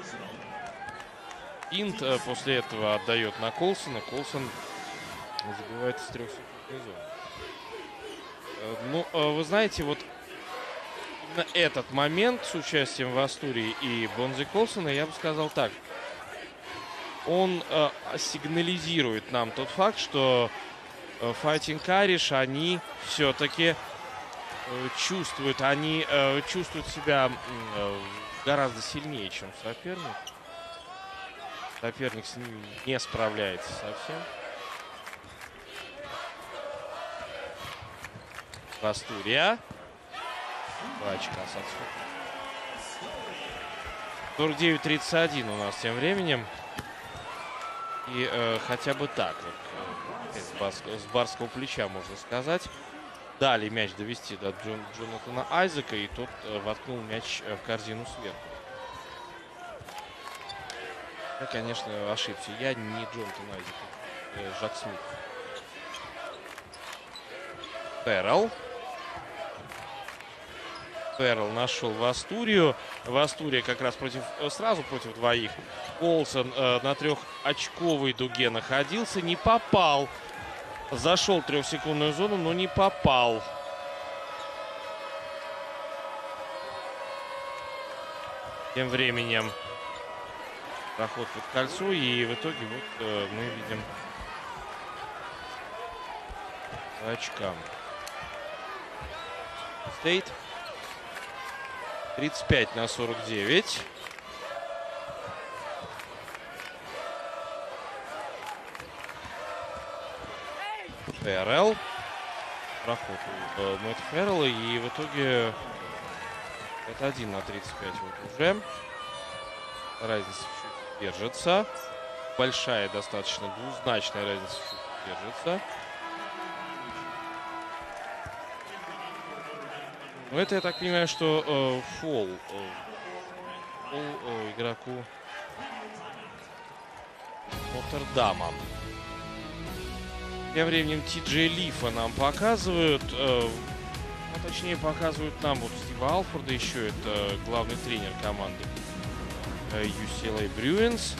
Инт э, после этого отдает на Колсона. Колсон забивает из трех секундной зоны. Э, ну, э, вы знаете, вот на этот момент с участием Вастурии и Бонзи Колсона, я бы сказал так. Он э, сигнализирует нам тот факт, что э, Fighting Irish, они все-таки э, чувствуют, они э, чувствуют себя э, гораздо сильнее, чем соперник. Соперник с ним не справляется совсем. Вастурия. Два очка с отскоком. сорок девять тридцать один у нас тем временем. И э, хотя бы так, вот, э, с, барс, с барского плеча, можно сказать, дали мяч довести до Джон, Джонатана Айзека, и тот э, воткнул мяч в корзину сверху. Я, конечно, ошибся. Я не Джонатан Айзек, э, Жак Смит. Феррелл. Феррелл нашел Вастурию. Вастурия как раз против, сразу против двоих. Колсон э, на трехочковой дуге находился. Не попал. Зашел в трехсекундную зону, но не попал. Тем временем проход под кольцо. И в итоге вот э, мы видим очкам. Стейт. тридцать пять на сорок девять. Феррелл. Проход у э, Мэтта Феррелла. И в итоге это один на тридцать пять вот уже. Разница чуть держится. Большая достаточно, двузначная разница чуть держится. Ну, это, я так понимаю, что э, фол, э, фол э, игроку Нотр-Дама. Тем временем Ти Джей Лифа нам показывают, э, а точнее показывают нам вот Стива Алфорда, еще это главный тренер команды э, ю си эл эй Bruins.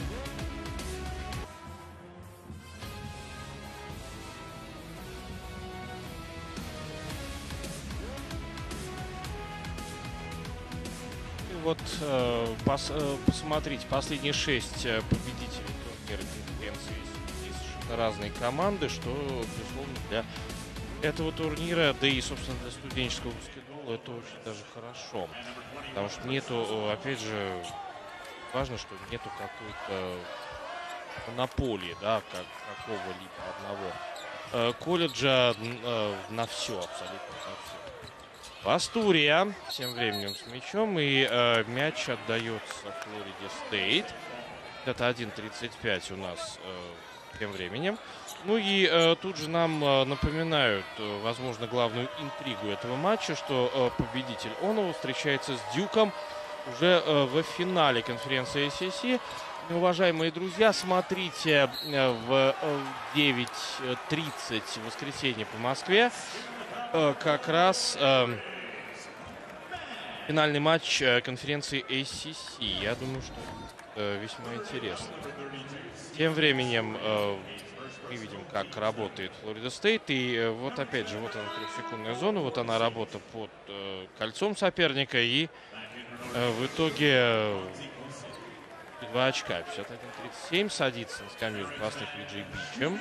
Вот э, пос, э, посмотрите, последние шесть э, победителей турнира конференции из разные команды, что, безусловно, для этого турнира, да и, собственно, для студенческого баскетбола это очень даже хорошо. Потому что нету, опять же, важно, что нету какой-то монополии, да, как, какого-либо одного э, колледжа э, на все, абсолютно на все. Вастурия тем временем с мячом, и э, мяч отдается Флориде Стейт. Это один тридцать пять у нас э, тем временем. Ну и э, тут же нам э, напоминают, э, возможно, главную интригу этого матча, что э, победитель Онова встречается с Дюком уже э, в финале конференции эй си си. Уважаемые друзья, смотрите э, в э, девять тридцать в воскресенье по Москве э, как раз... Э, Финальный матч конференции эй си си. Я думаю, что э, весьма интересно. Тем временем э, мы видим, как работает Флорида Стейт. И э, вот опять же, вот она трехсекундная зона. Вот она работа под э, кольцом соперника. И э, в итоге э, два очка. пятьдесят один тридцать семь садится на скамью запасных Виджей Бичем.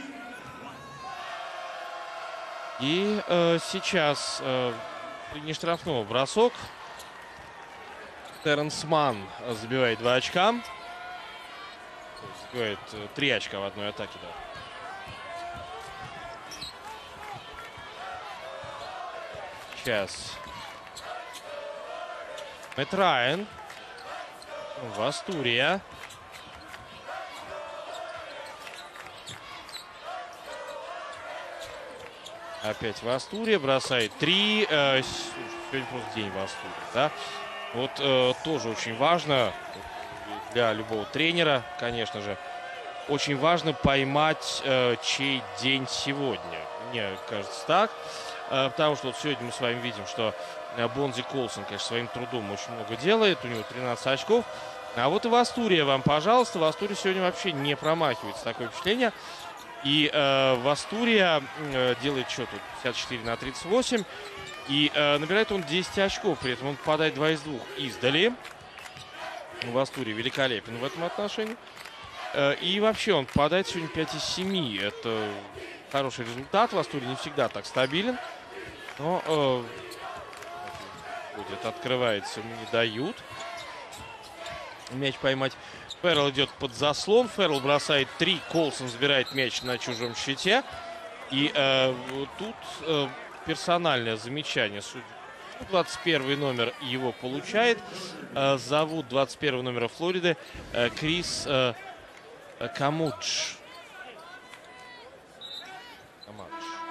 И э, сейчас э, при нештрафного бросок. Терренс Манн забивает два очка. Забивает три очка в одной атаке, да. Сейчас. Мэтт Райан. Вастурия. Опять Вастурия бросает три. Э, сегодня просто день Вастурии, да. Вот э, тоже очень важно для любого тренера, конечно же, очень важно поймать, э, чей день сегодня. Мне кажется так. потому что вот сегодня мы с вами видим, что Бонзи Колсон, конечно, своим трудом очень много делает. У него тринадцать очков. А вот и Вастурия вам, пожалуйста. Вастурия сегодня вообще не промахивается. Такое впечатление. И э, Вастурия э, делает что тут? пятьдесят четыре на тридцать восемь. И э, набирает он десять очков. При этом он попадает два из двух издали. Вастурия великолепен в этом отношении. Э, и вообще он попадает сегодня пять из семи. Это хороший результат. Вастурия не всегда так стабилен. Но э, будет, открывается, ему не дают мяч поймать. Феррелл идет под заслон. Феррелл бросает три. Колсон забирает мяч на чужом щите. И э, тут э, персональное замечание судьи. двадцать первый номер его получает. Э, зовут двадцать первого номера Флориды э, Крис э, Камудж. Камадж.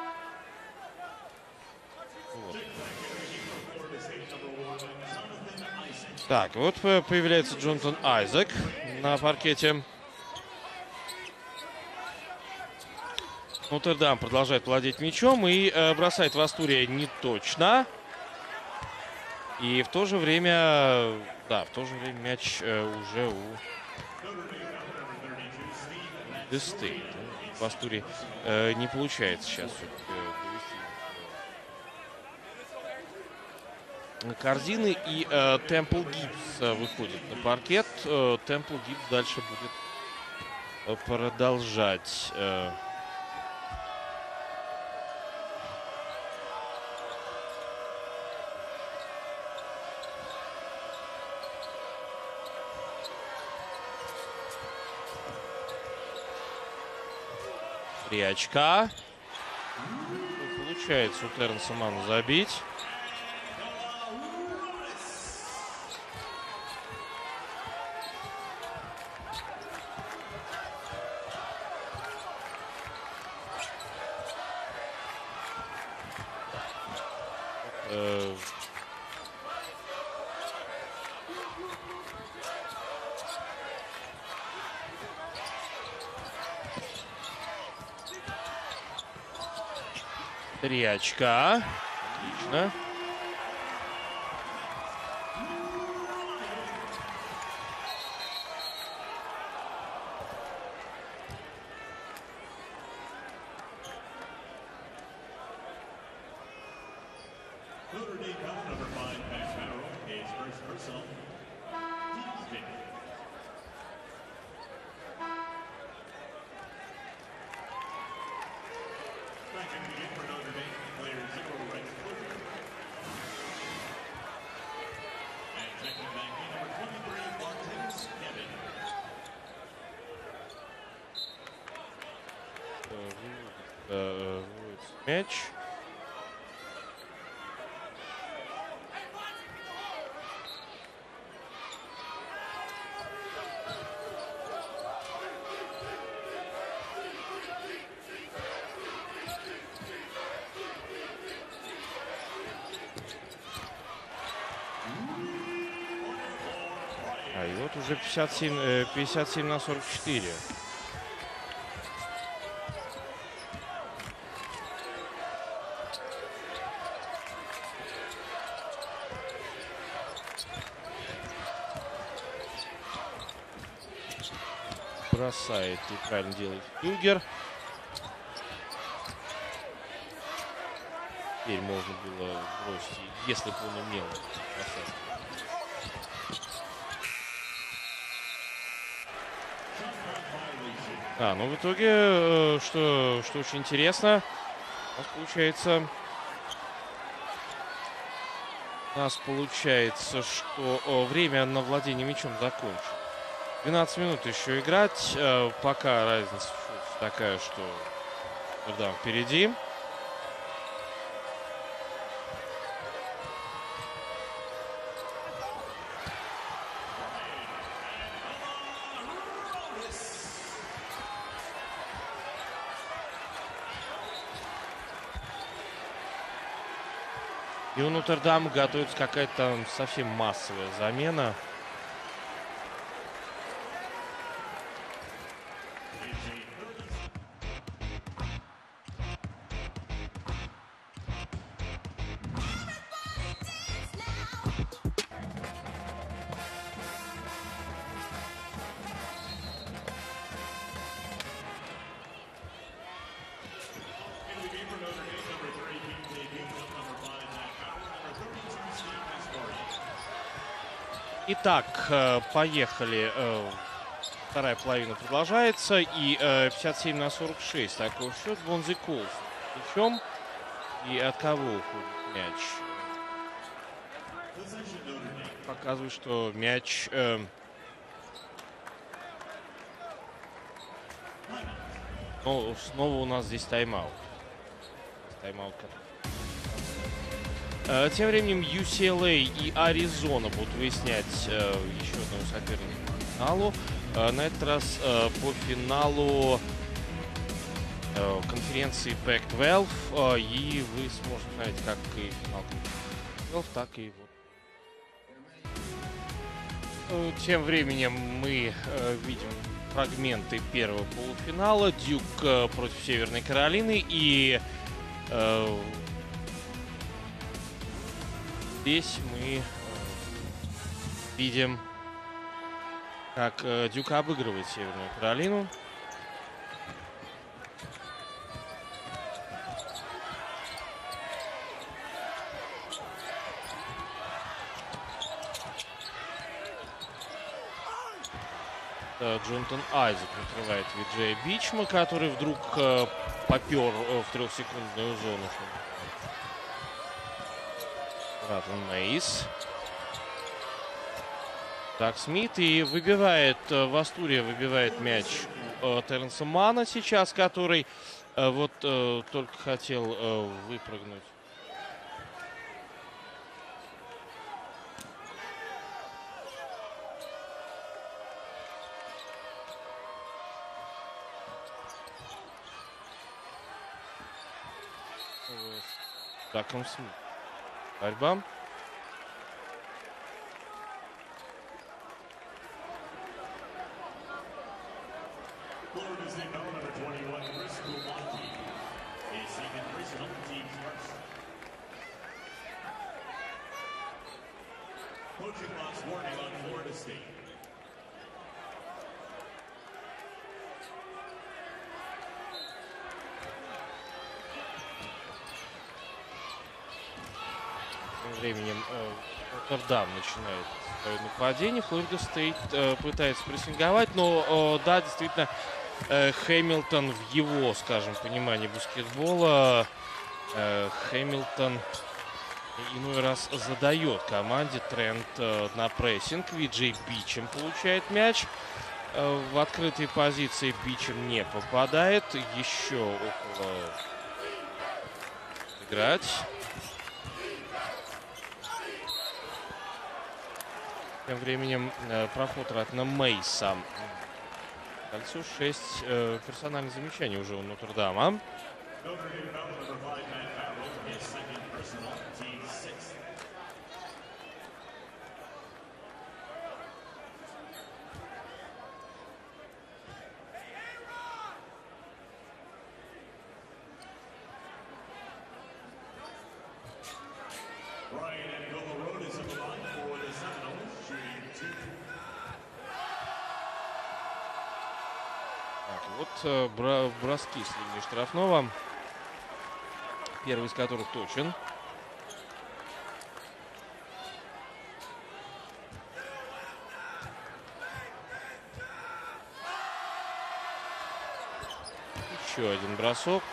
Вот. Так, вот появляется Джонатан Айзек на паркете. Нотр-Дам продолжает владеть мячом и э, бросает Вастурия не точно. И в то же время, да, в то же время мяч э, уже у Десты. Вастурии э, не получается сейчас довести корзины. И э, Темпл Гибс э, выходит на паркет. Э, Темпл Гибс дальше будет э, продолжать. Э, Три очка. Получается у Терренса Манна забить. Э Три очка. Отлично. Мяч. А и вот уже пятьдесят семь, пятьдесят семь на сорок четыре. Бросает и правильно делает Фюгер. Теперь можно было бросить, если бы он умел бросать. А, ну в итоге, что, что очень интересно, у нас получается, у нас получается, что о, время на владение мячом закончено. двенадцать минут еще играть. Пока разница такая, что да, впереди. И у Нотр-Дама готовится какая-то там совсем массовая замена. Итак, поехали. Вторая половина продолжается. И пятьдесят семь на сорок шесть. Такой счет. Бонзи Колс. Причем и от кого уходит мяч? Показывает, что мяч... Э, ну, снова у нас здесь тайм-аут. Тайм-аут. Э, тем временем ю си эл эй и Аризона будут выяснять э, еще одного соперника по финалу. Э, на этот раз э, по финалу э, конференции пэк двенадцать. Э, и вы сможете смотреть как и финал двенадцать, так и вот. Тем временем мы э, видим фрагменты первого полуфинала. Дюк э, против Северной Каролины. И э, здесь мы э, видим, как э, Дюк обыгрывает Северную Каролину. Джонатан Айзек накрывает Виджея Бичма, который вдруг э, попер э, в трехсекундную зону. Братан Мейс. Так, Смит и выбивает, э, в Астурия выбивает мяч э, Терренса Мана сейчас, который э, вот э, только хотел э, выпрыгнуть. Даком Смит. Борьба. Временем Нотр-Дам начинает свое нападение. Флорида Стейт э, пытается прессинговать, но э, да, действительно, э, Хэмилтон в его, скажем, понимании баскетбола, э, Хэмилтон иной раз задает команде тренд э, на прессинг. Виджей Бичем получает мяч. Э, в открытой позиции Бичем не попадает. Еще около играть. Тем временем э, проход Ратна Мейса. Кольцо шесть э, персональных замечаний уже у Нотр-Дама. Вот бро броски с линии штрафного. Первый из которых точен. Еще один бросок.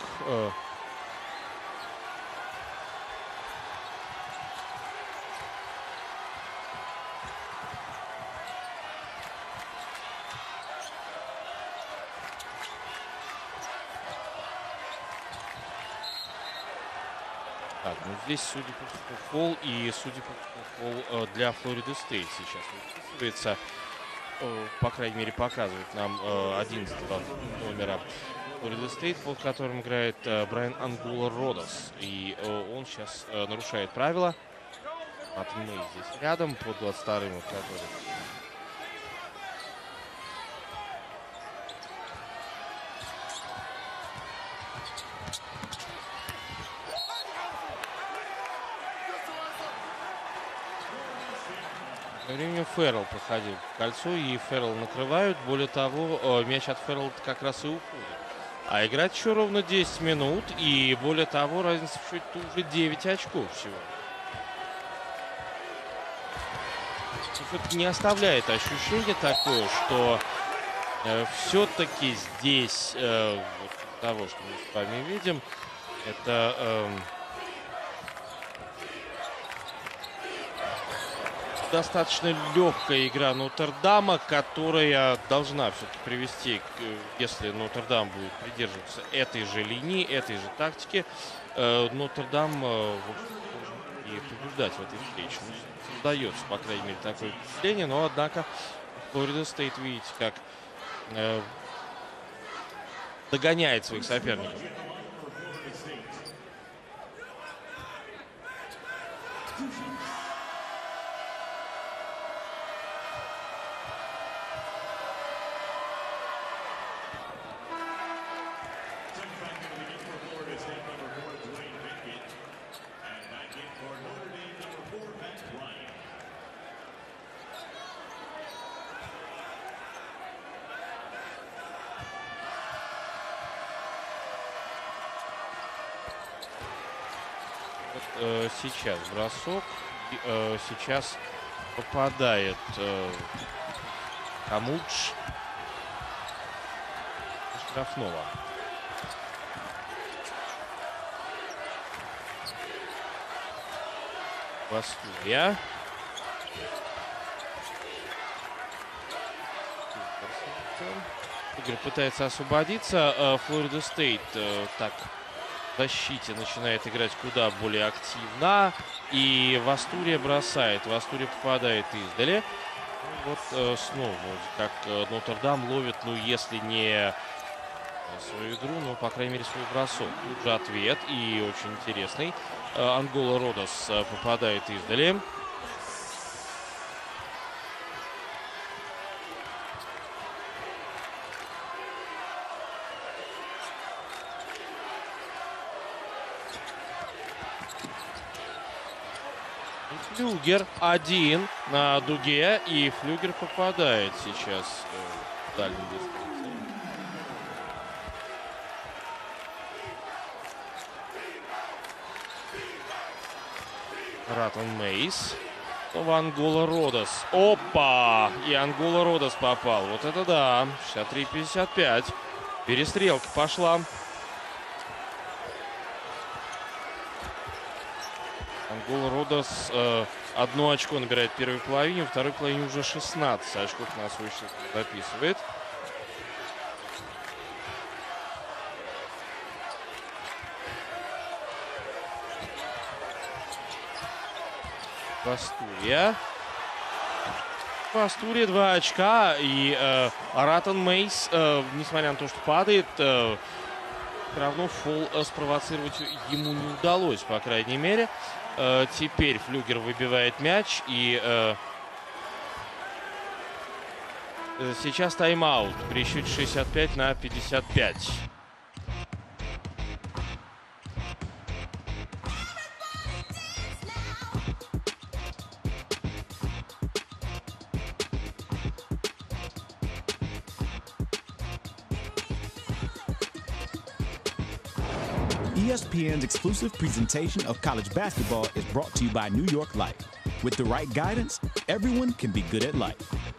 Так, ну здесь, судя по всему, фол, и, судя по всему, фол для Флориды Стейт сейчас выписывается. По крайней мере, показывает нам одиннадцатого номера Флориды Стейт, под которым играет Брайан Ангула Родос. И он сейчас нарушает правила. От мы здесь рядом, под двадцать вторым, который... Временем Феррелл проходил в кольцо, и Феррелл накрывают. Более того, мяч от Феррелла как раз и уходит. А играть еще ровно десять минут, и более того, разница в счете уже девять очков всего. не оставляет ощущение такое, что э, все-таки здесь э, вот того, что мы с вами видим, это э, достаточно легкая игра Нотр-Дама, которая должна все-таки привести, к, если Нотр-Дам будет придерживаться этой же линии, этой же тактики, э, Нотр-Дам э, и побеждать в этой встрече. Создается, по крайней мере, такое впечатление, но, однако, Флорида Стейт, видите, как э, догоняет своих соперников. Сейчас бросок. Сейчас попадает Камудж штрафного. Вастурия. Игорь пытается освободиться. Флорида Стейт так в защите начинает играть куда более активно. И Вастурия бросает. Вастурия попадает издали. Вот э, снова, как э, Нотр-Дам ловит, ну, если не свою игру, но, по крайней мере, свой бросок. Тут же ответ, и очень интересный. Э, Ангола Родос э, попадает издали. Флюгер один на дуге, и Флюгер попадает сейчас в дальнюю дистанцию. Ратан Мейс. Ангола Родос. Опа! И Ангола Родос попал. Вот это да. шестьдесят три пятьдесят пять. Перестрелка пошла. Ангола Родос э, одно очко набирает в первой половине, во второй половине уже шестнадцать очков на свой счет записывает. Вастурия. Вастурия два очка. И э, Ратан Мейс, э, несмотря на то, что падает, э, все равно фол э, спровоцировать ему не удалось, по крайней мере. Э, теперь Флюгер выбивает мяч. И э, сейчас тайм-аут при счете шестьдесят пять на пятьдесят пять. E S P N's exclusive presentation of college basketball is brought to you by New York Life. With the right guidance, everyone can be good at life.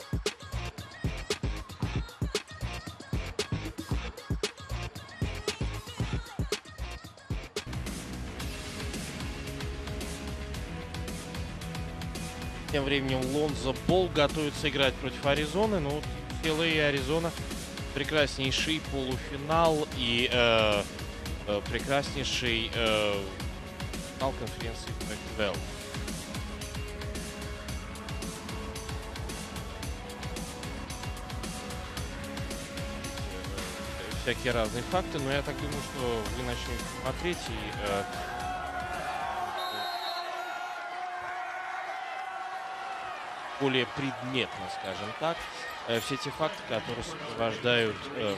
Тем временем Лонзо Болл готовится играть против Аризоны. Ну, Эл А и Аризона. Прекраснейший полуфинал и э, э, прекраснейший э, финал конференции Пак двенадцать. Всякие разные факты, но я так думаю, что вы начнете смотреть и э, более предметно, скажем так, э, все те факты, которые сопровождают э,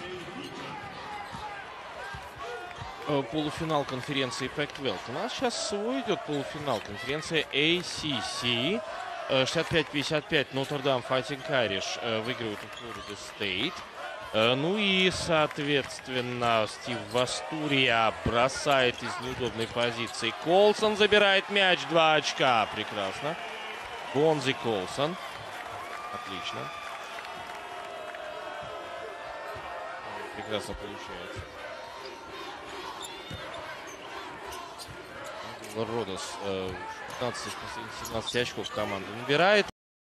э, полуфинал конференции Пак двенадцать. У нас сейчас свой идет полуфинал конференции А Си Си. Э, шестьдесят пять пятьдесят пять Нотр-Дам Fighting Irish э, выигрывает у Флорида Стейт. Э, ну и, соответственно, Стив Вастурия бросает из неудобной позиции. Колсон забирает мяч, два очка. Прекрасно. Бонзи Колсон. Отлично. Прекрасно получается. Родос пятнадцать из последних семнадцати очков команды набирает.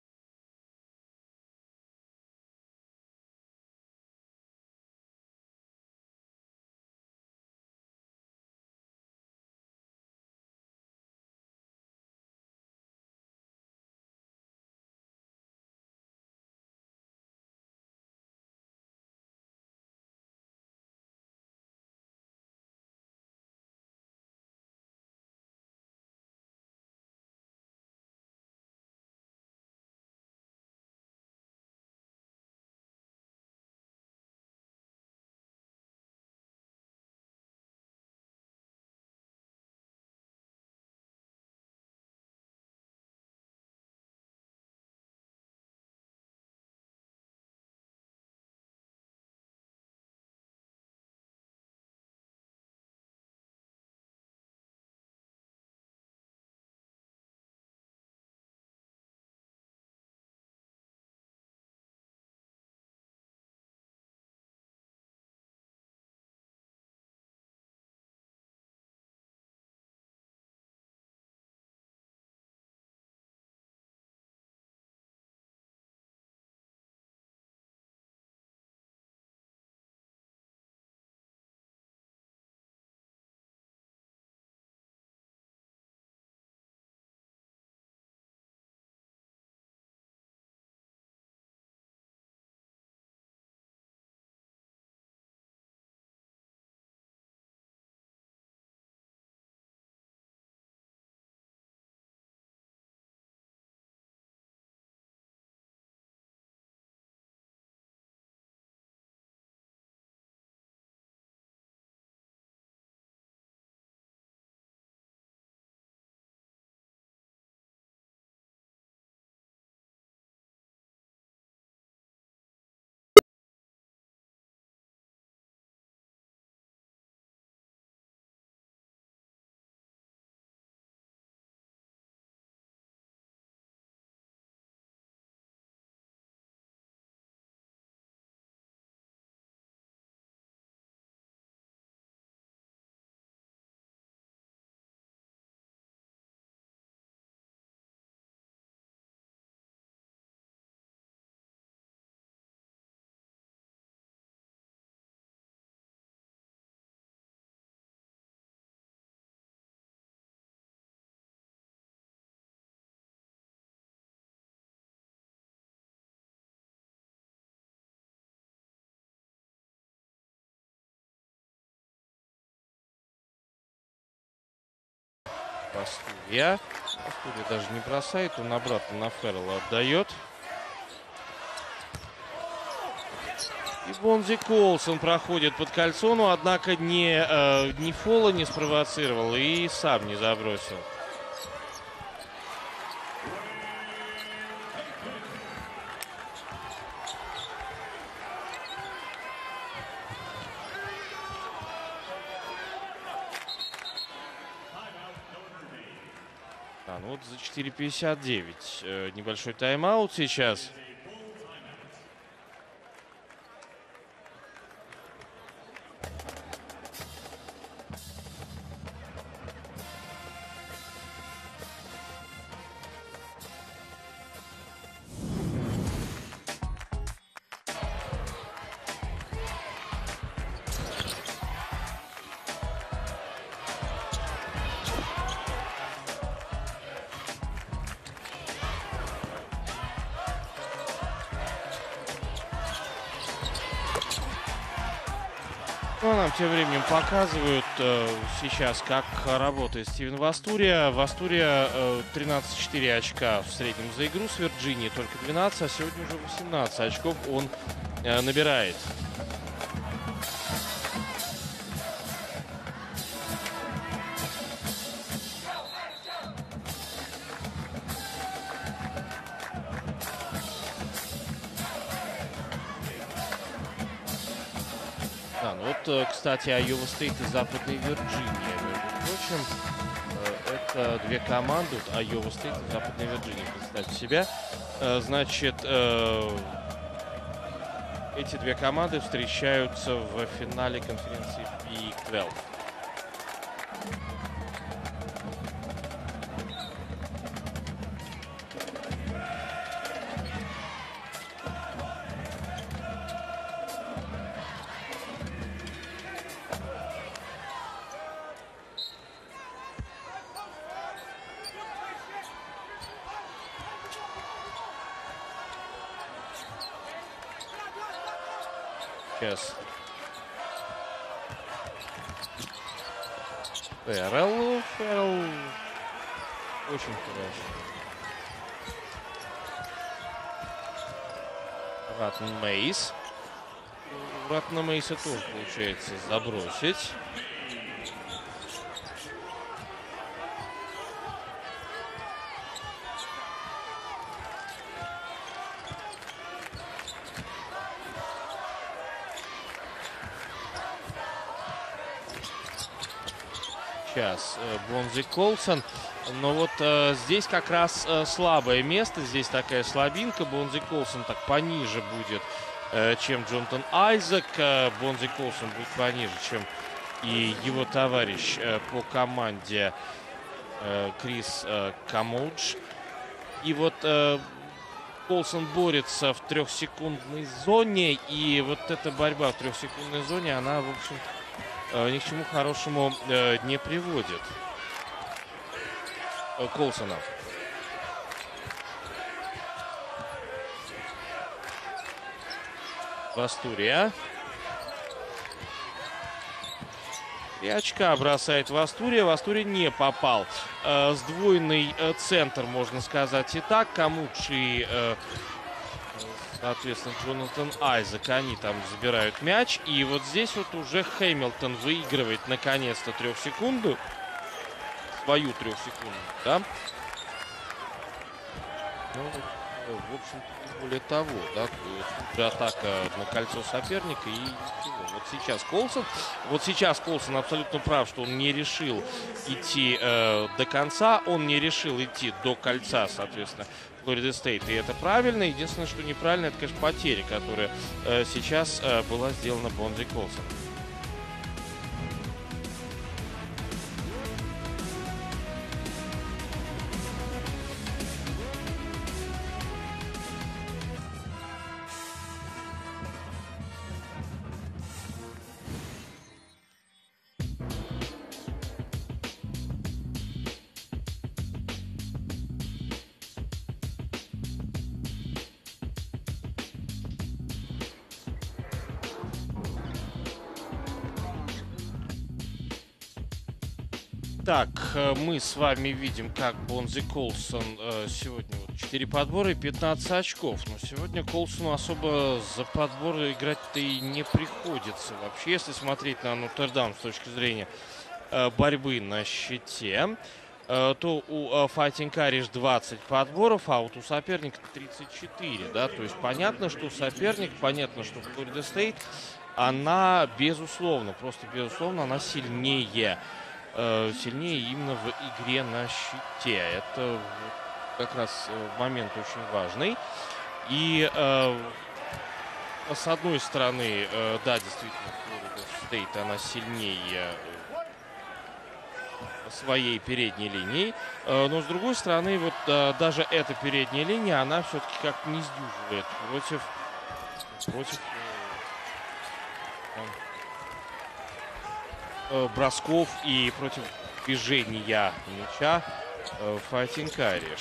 Пастурия. Пастурия даже не бросает, он обратно на Феррелла отдает. И Бонзи Колсон проходит под кольцо, но однако не, э, ни фола не спровоцировал и сам не забросил. А, ну вот за четыре пятьдесят девять. Э, небольшой тайм-аут сейчас. Ну, нам тем временем показывают э, сейчас, как работает Стивен Вастурия. Вастурия э, тринадцать четыре очка в среднем за игру с Вирджинией, только двенадцать, а сегодня уже восемнадцать очков он э, набирает. Да, ну вот, кстати, Айова Стейт и Западной Вирджинии, между прочим, Это две команды, вот Айова Стейт и Западная Вирджиния, представьте себя. Значит, эти две команды встречаются в финале конференции Биг двенадцать. Сейчас Феррелл, Феррелл очень хорошо. Раттон Мейс. Раттона Мейса тоже получается забросить. Сейчас Бонзи Колсон. Но вот э, здесь как раз э, слабое место. Здесь такая слабинка. Бонзи Колсон так пониже будет, э, чем Джонатан Айзек. Э, Бонзи Колсон будет пониже, чем и его товарищ э, по команде э, Крис э, Камоудж. И вот э, Колсон борется в трехсекундной зоне. И вот эта борьба в трехсекундной зоне, она, в общем, э, ни к чему хорошему э, не приводит. Колсона. Вастурия. И очка бросает Вастурия. Вастурия не попал. Э, сдвоенный э, центр, можно сказать и так. Камоудж и, э, соответственно, Джонатан Айзек, они там забирают мяч. И вот здесь вот уже Хэмилтон выигрывает наконец-то трехсекунду. Свою трехсекунду, да? Ну, в общем, более того, да, атака на кольцо соперника и ничего. Вот сейчас Колсон, вот сейчас Колсон абсолютно прав, что он не решил идти э, до конца, он не решил идти до кольца, соответственно, Флорида Стейт, и это правильно. Единственное, что неправильно, это, конечно, потеря, которая э, сейчас э, была сделана Бонзи Колсоном. Так, мы с вами видим, как Бонзи Колсон э, сегодня вот четыре подбора и пятнадцать очков. Но сегодня Колсону особо за подборы играть-то и не приходится. Вообще, если смотреть на Нотр-Дам с точки зрения э, борьбы на щите, э, то у э, Fighting Irish двадцать подборов, а вот у соперника тридцать четыре. Да? То есть понятно, что соперник, понятно, что Флорида Стейт, она безусловно, просто безусловно, она сильнее. Сильнее именно в игре на щите. Это как раз момент очень важный. И э, с одной стороны, э, да, действительно, Флорида Стейт, она сильнее своей передней линии. Э, но с другой стороны, вот э, даже эта передняя линия, она все-таки как-то не сдюживает против... против бросков и против движения мяча э, Fighting Irish.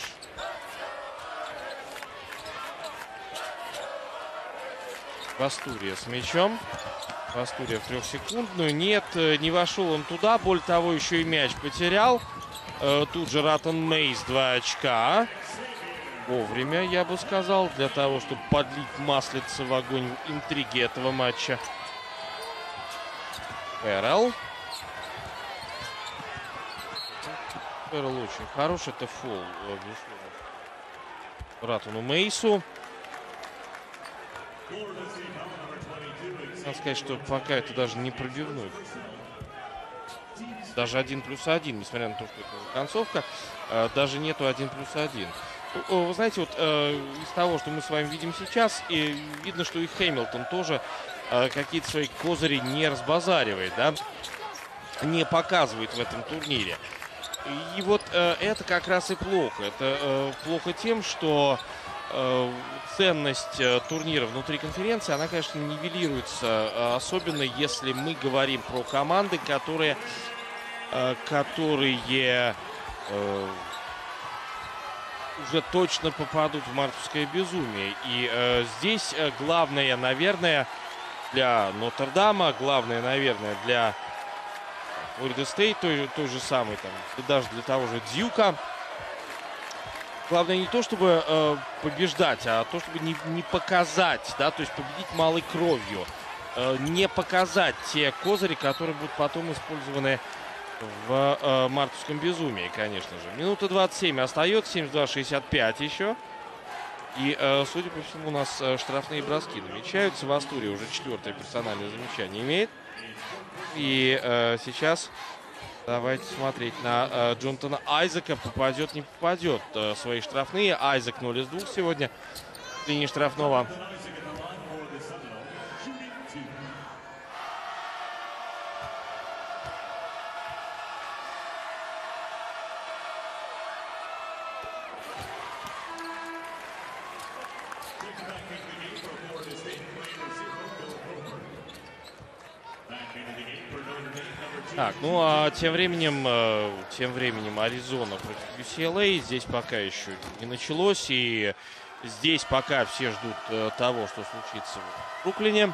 Вастурия с мячом. Вастурия в трехсекундную. Нет, не вошел он туда. Более того, еще и мяч потерял. Э, тут же Раттон Мейс два очка. Вовремя, я бы сказал, для того, чтобы подлить маслица в огонь интриги этого матча. Феррелл. Феррелл очень хороший. Это фол, безусловно, Раттону Мейсу. Надо сказать, что пока это даже не пробивной. даже один плюс один, несмотря на то, что это концовка, э, даже нету один плюс один. Вы знаете, вот э, из того, что мы с вами видим сейчас, и видно, что и Хэмилтон тоже э, какие-то свои козыри не разбазаривает, да, не показывает в этом турнире. И вот э, это как раз и плохо. Это э, плохо тем, что э, ценность э, турнира внутри конференции, она, конечно, нивелируется, э, особенно если мы говорим про команды, которые, э, которые э, уже точно попадут в мартовское безумие. И э, здесь э, главное, наверное, для Нотр-Дама, главное, наверное, для Флорида Стейт, той, той же самой, там, даже для того же Дьюка. Главное не то, чтобы э, побеждать, а то, чтобы не, не показать, да, то есть победить малой кровью. Э, не показать те козыри, которые будут потом использованы в э, мартовском безумии, конечно же. Минута двадцать семь остается, семьдесят два шестьдесят пять еще. И, э, судя по всему, у нас э, штрафные броски намечаются. В Астурии уже четвертое персональное замечание имеет. И э, сейчас давайте смотреть на э, Джонатана Айзека. Попадет, не попадет э, свои штрафные. Айзек ноль из двух сегодня. Линии штрафного. Так, ну а тем временем, э, тем временем Аризона против ю си эл эй. Здесь пока еще не началось. И здесь пока все ждут э, того, что случится в Бруклине.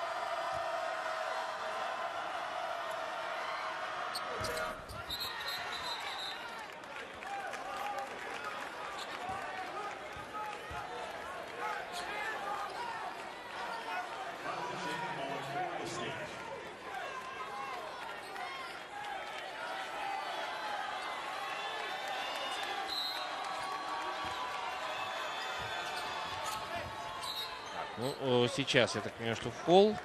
Ну, сейчас, я так понимаю, что фол.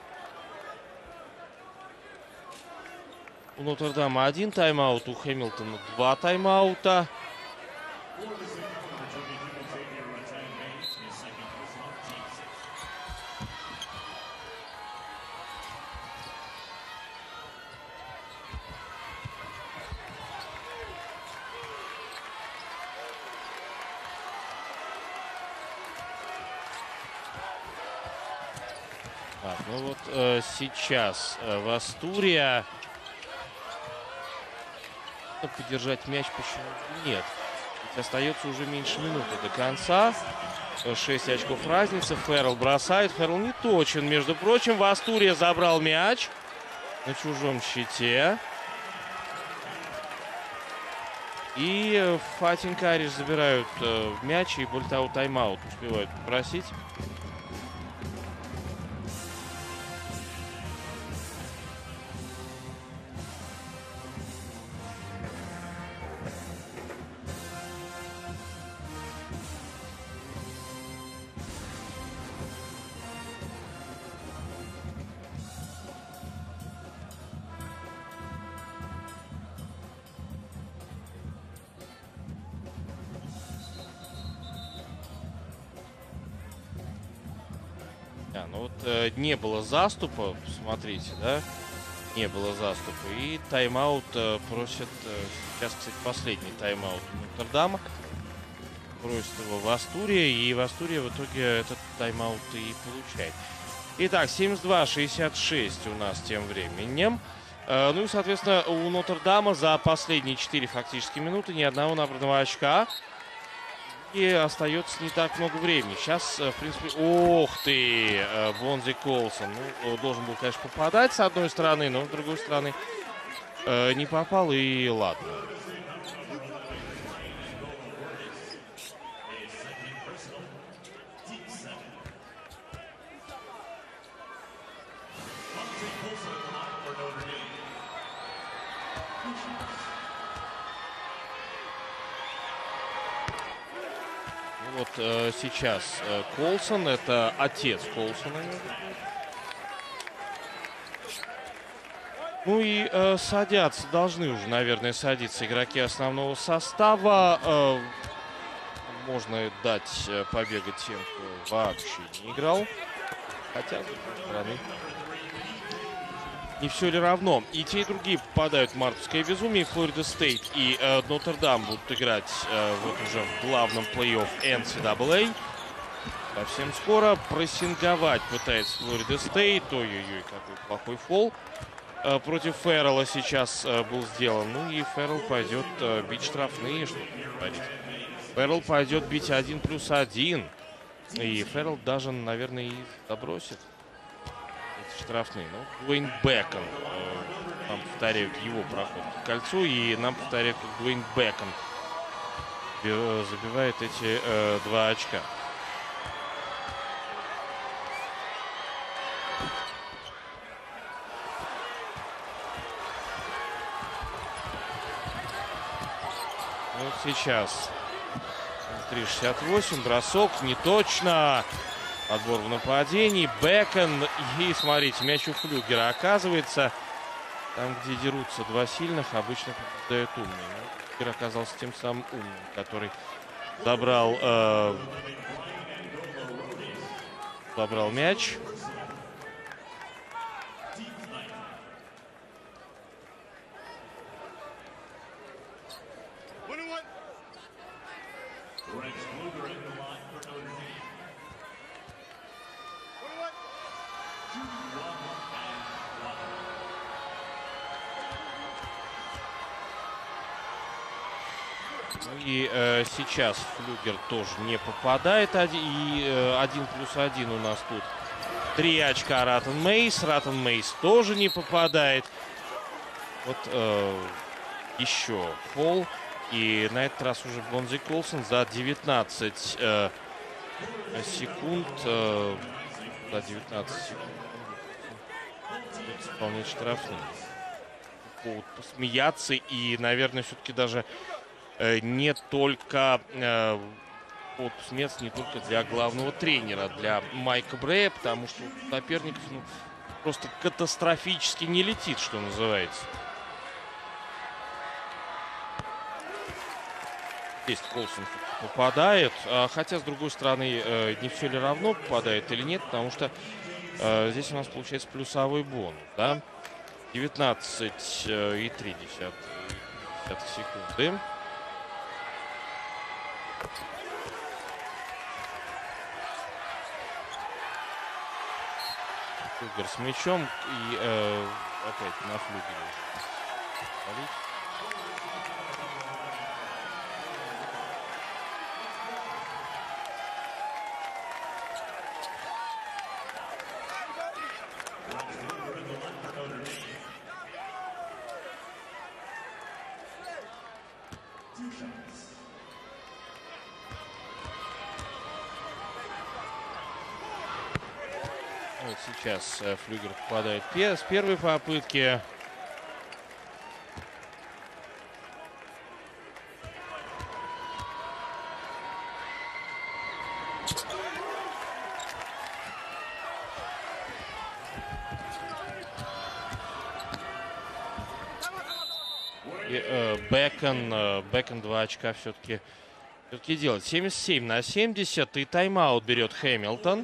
У Нотр-Дама один тайм-аут, у Хэмилтона два тайм-аута. Так, ну вот э, сейчас э, в Астурия подержать мяч почему нет. Ведь остается уже меньше минуты до конца. шесть очков разницы. Феррелл бросает. Феррелл не точен, между прочим. В Астурия забрал мяч на чужом щите. И Фатин Кариш забирают э, мяч и более того тайм-аут успевают попросить. А, ну вот э, не было заступа, смотрите, да, не было заступа. И тайм-аут э, просят, э, сейчас, кстати, последний тайм-аут у Нотр-Дама. Просит его в Астурии, и в Астурии в итоге этот тайм-аут и получает. Итак, семьдесят два шестьдесят шесть у нас тем временем. Э, ну и, соответственно, у Нотр-Дама за последние четыре фактически минуты ни одного набранного очка. И остается не так много времени. Сейчас, в принципе... Ох ты! Бонзи Колсон. Ну, должен был, конечно, попадать с одной стороны, но с другой стороны не попал, и ладно. Вот э, сейчас э, Колсон, это отец Колсона. Ну и э, садятся, должны уже, наверное, садиться игроки основного состава. Э, можно дать э, побегать тем, кто вообще не играл. Хотя, с другой стороны, не все ли равно. И те, и другие попадают в мартовское безумие. Флорида Стейт и э, Нотр-Дам будут играть э, вот уже в главном плей-офф эн си эй эй. Совсем скоро прессинговать пытается Флорида Стейт. Ой-ой-ой, какой плохой фол. Э, против Феррелла сейчас э, был сделан. Ну и Феррелл пойдет э, бить штрафные, что говорить. Феррелл пойдет бить один плюс один. И Феррелл даже, наверное, и забросит эти штрафные. Ну, Дуэйн Бекон. Э, нам повторяют его проход к кольцу. И нам повторяют, как Дуэйн Бекон забивает эти э, два очка. Вот сейчас три шестьдесят восемь, бросок не точно, отбор в нападении, Бекон, и смотрите, мяч у Флюгера оказывается. Там, где дерутся два сильных, обычно побеждают умные. Но Флюгер оказался тем самым умным, который забрал, э, забрал мяч. И э, сейчас Флюгер тоже не попадает. И э, один плюс один у нас тут. Три очка Раттон Мейс. Раттон Мейс тоже не попадает. Вот э, еще фол. И на этот раз уже Бонзи Колсон за девятнадцать э, секунд. Э, за девятнадцать секунд. Исполнять штрафные. Повод посмеяться. И, наверное, все-таки даже не только э, вот, смех не только для главного тренера, для Майка Брея, потому что соперников ну, просто катастрофически не летит, что называется. Здесь Колсон попадает, а, хотя с другой стороны э, не все ли равно попадает или нет, потому что э, здесь у нас получается плюсовой бонус, да? девятнадцать и три десятых секунды. Флюгер с мячом и э, опять на Флюгере. Вот сейчас э, Флюгер попадает пер с первой попытки. И, э, Бекон, э, Бекон два очка все-таки все-таки делает. семьдесят семь на семьдесят. И тайм-аут берет Хэмилтон.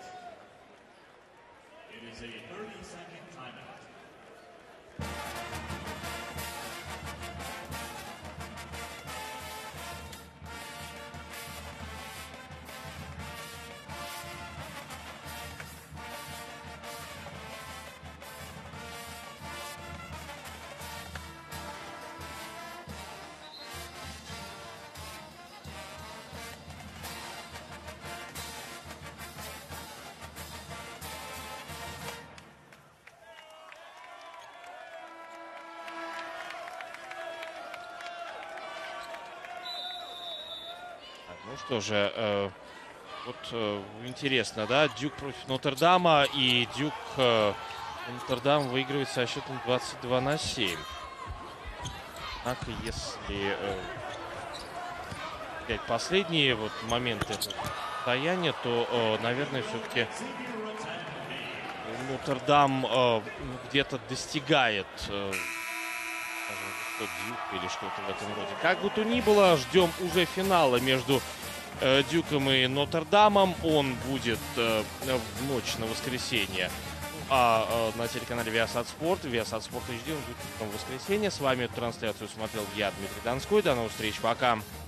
Ну что же, э, вот э, интересно, да, Дюк против Нотр-Дама, и Дюк э, Нотр-Дам выигрывает со счетом двадцать два на семь. Однако, если э, взять последние вот моменты этого состояния, то, э, наверное, все-таки Нотр-Дам э, где-то достигает э, Дюк или что-то в этом роде. Как бы то ни было, ждем уже финала между э, Дюком и Нотр-Дамом. Он будет э, в ночь на воскресенье. А э, на телеканале Viasat Sport, Viasat Sport эйч ди, он будет в воскресенье. С вами эту трансляцию смотрел я, Дмитрий Донской. До новых встреч, пока.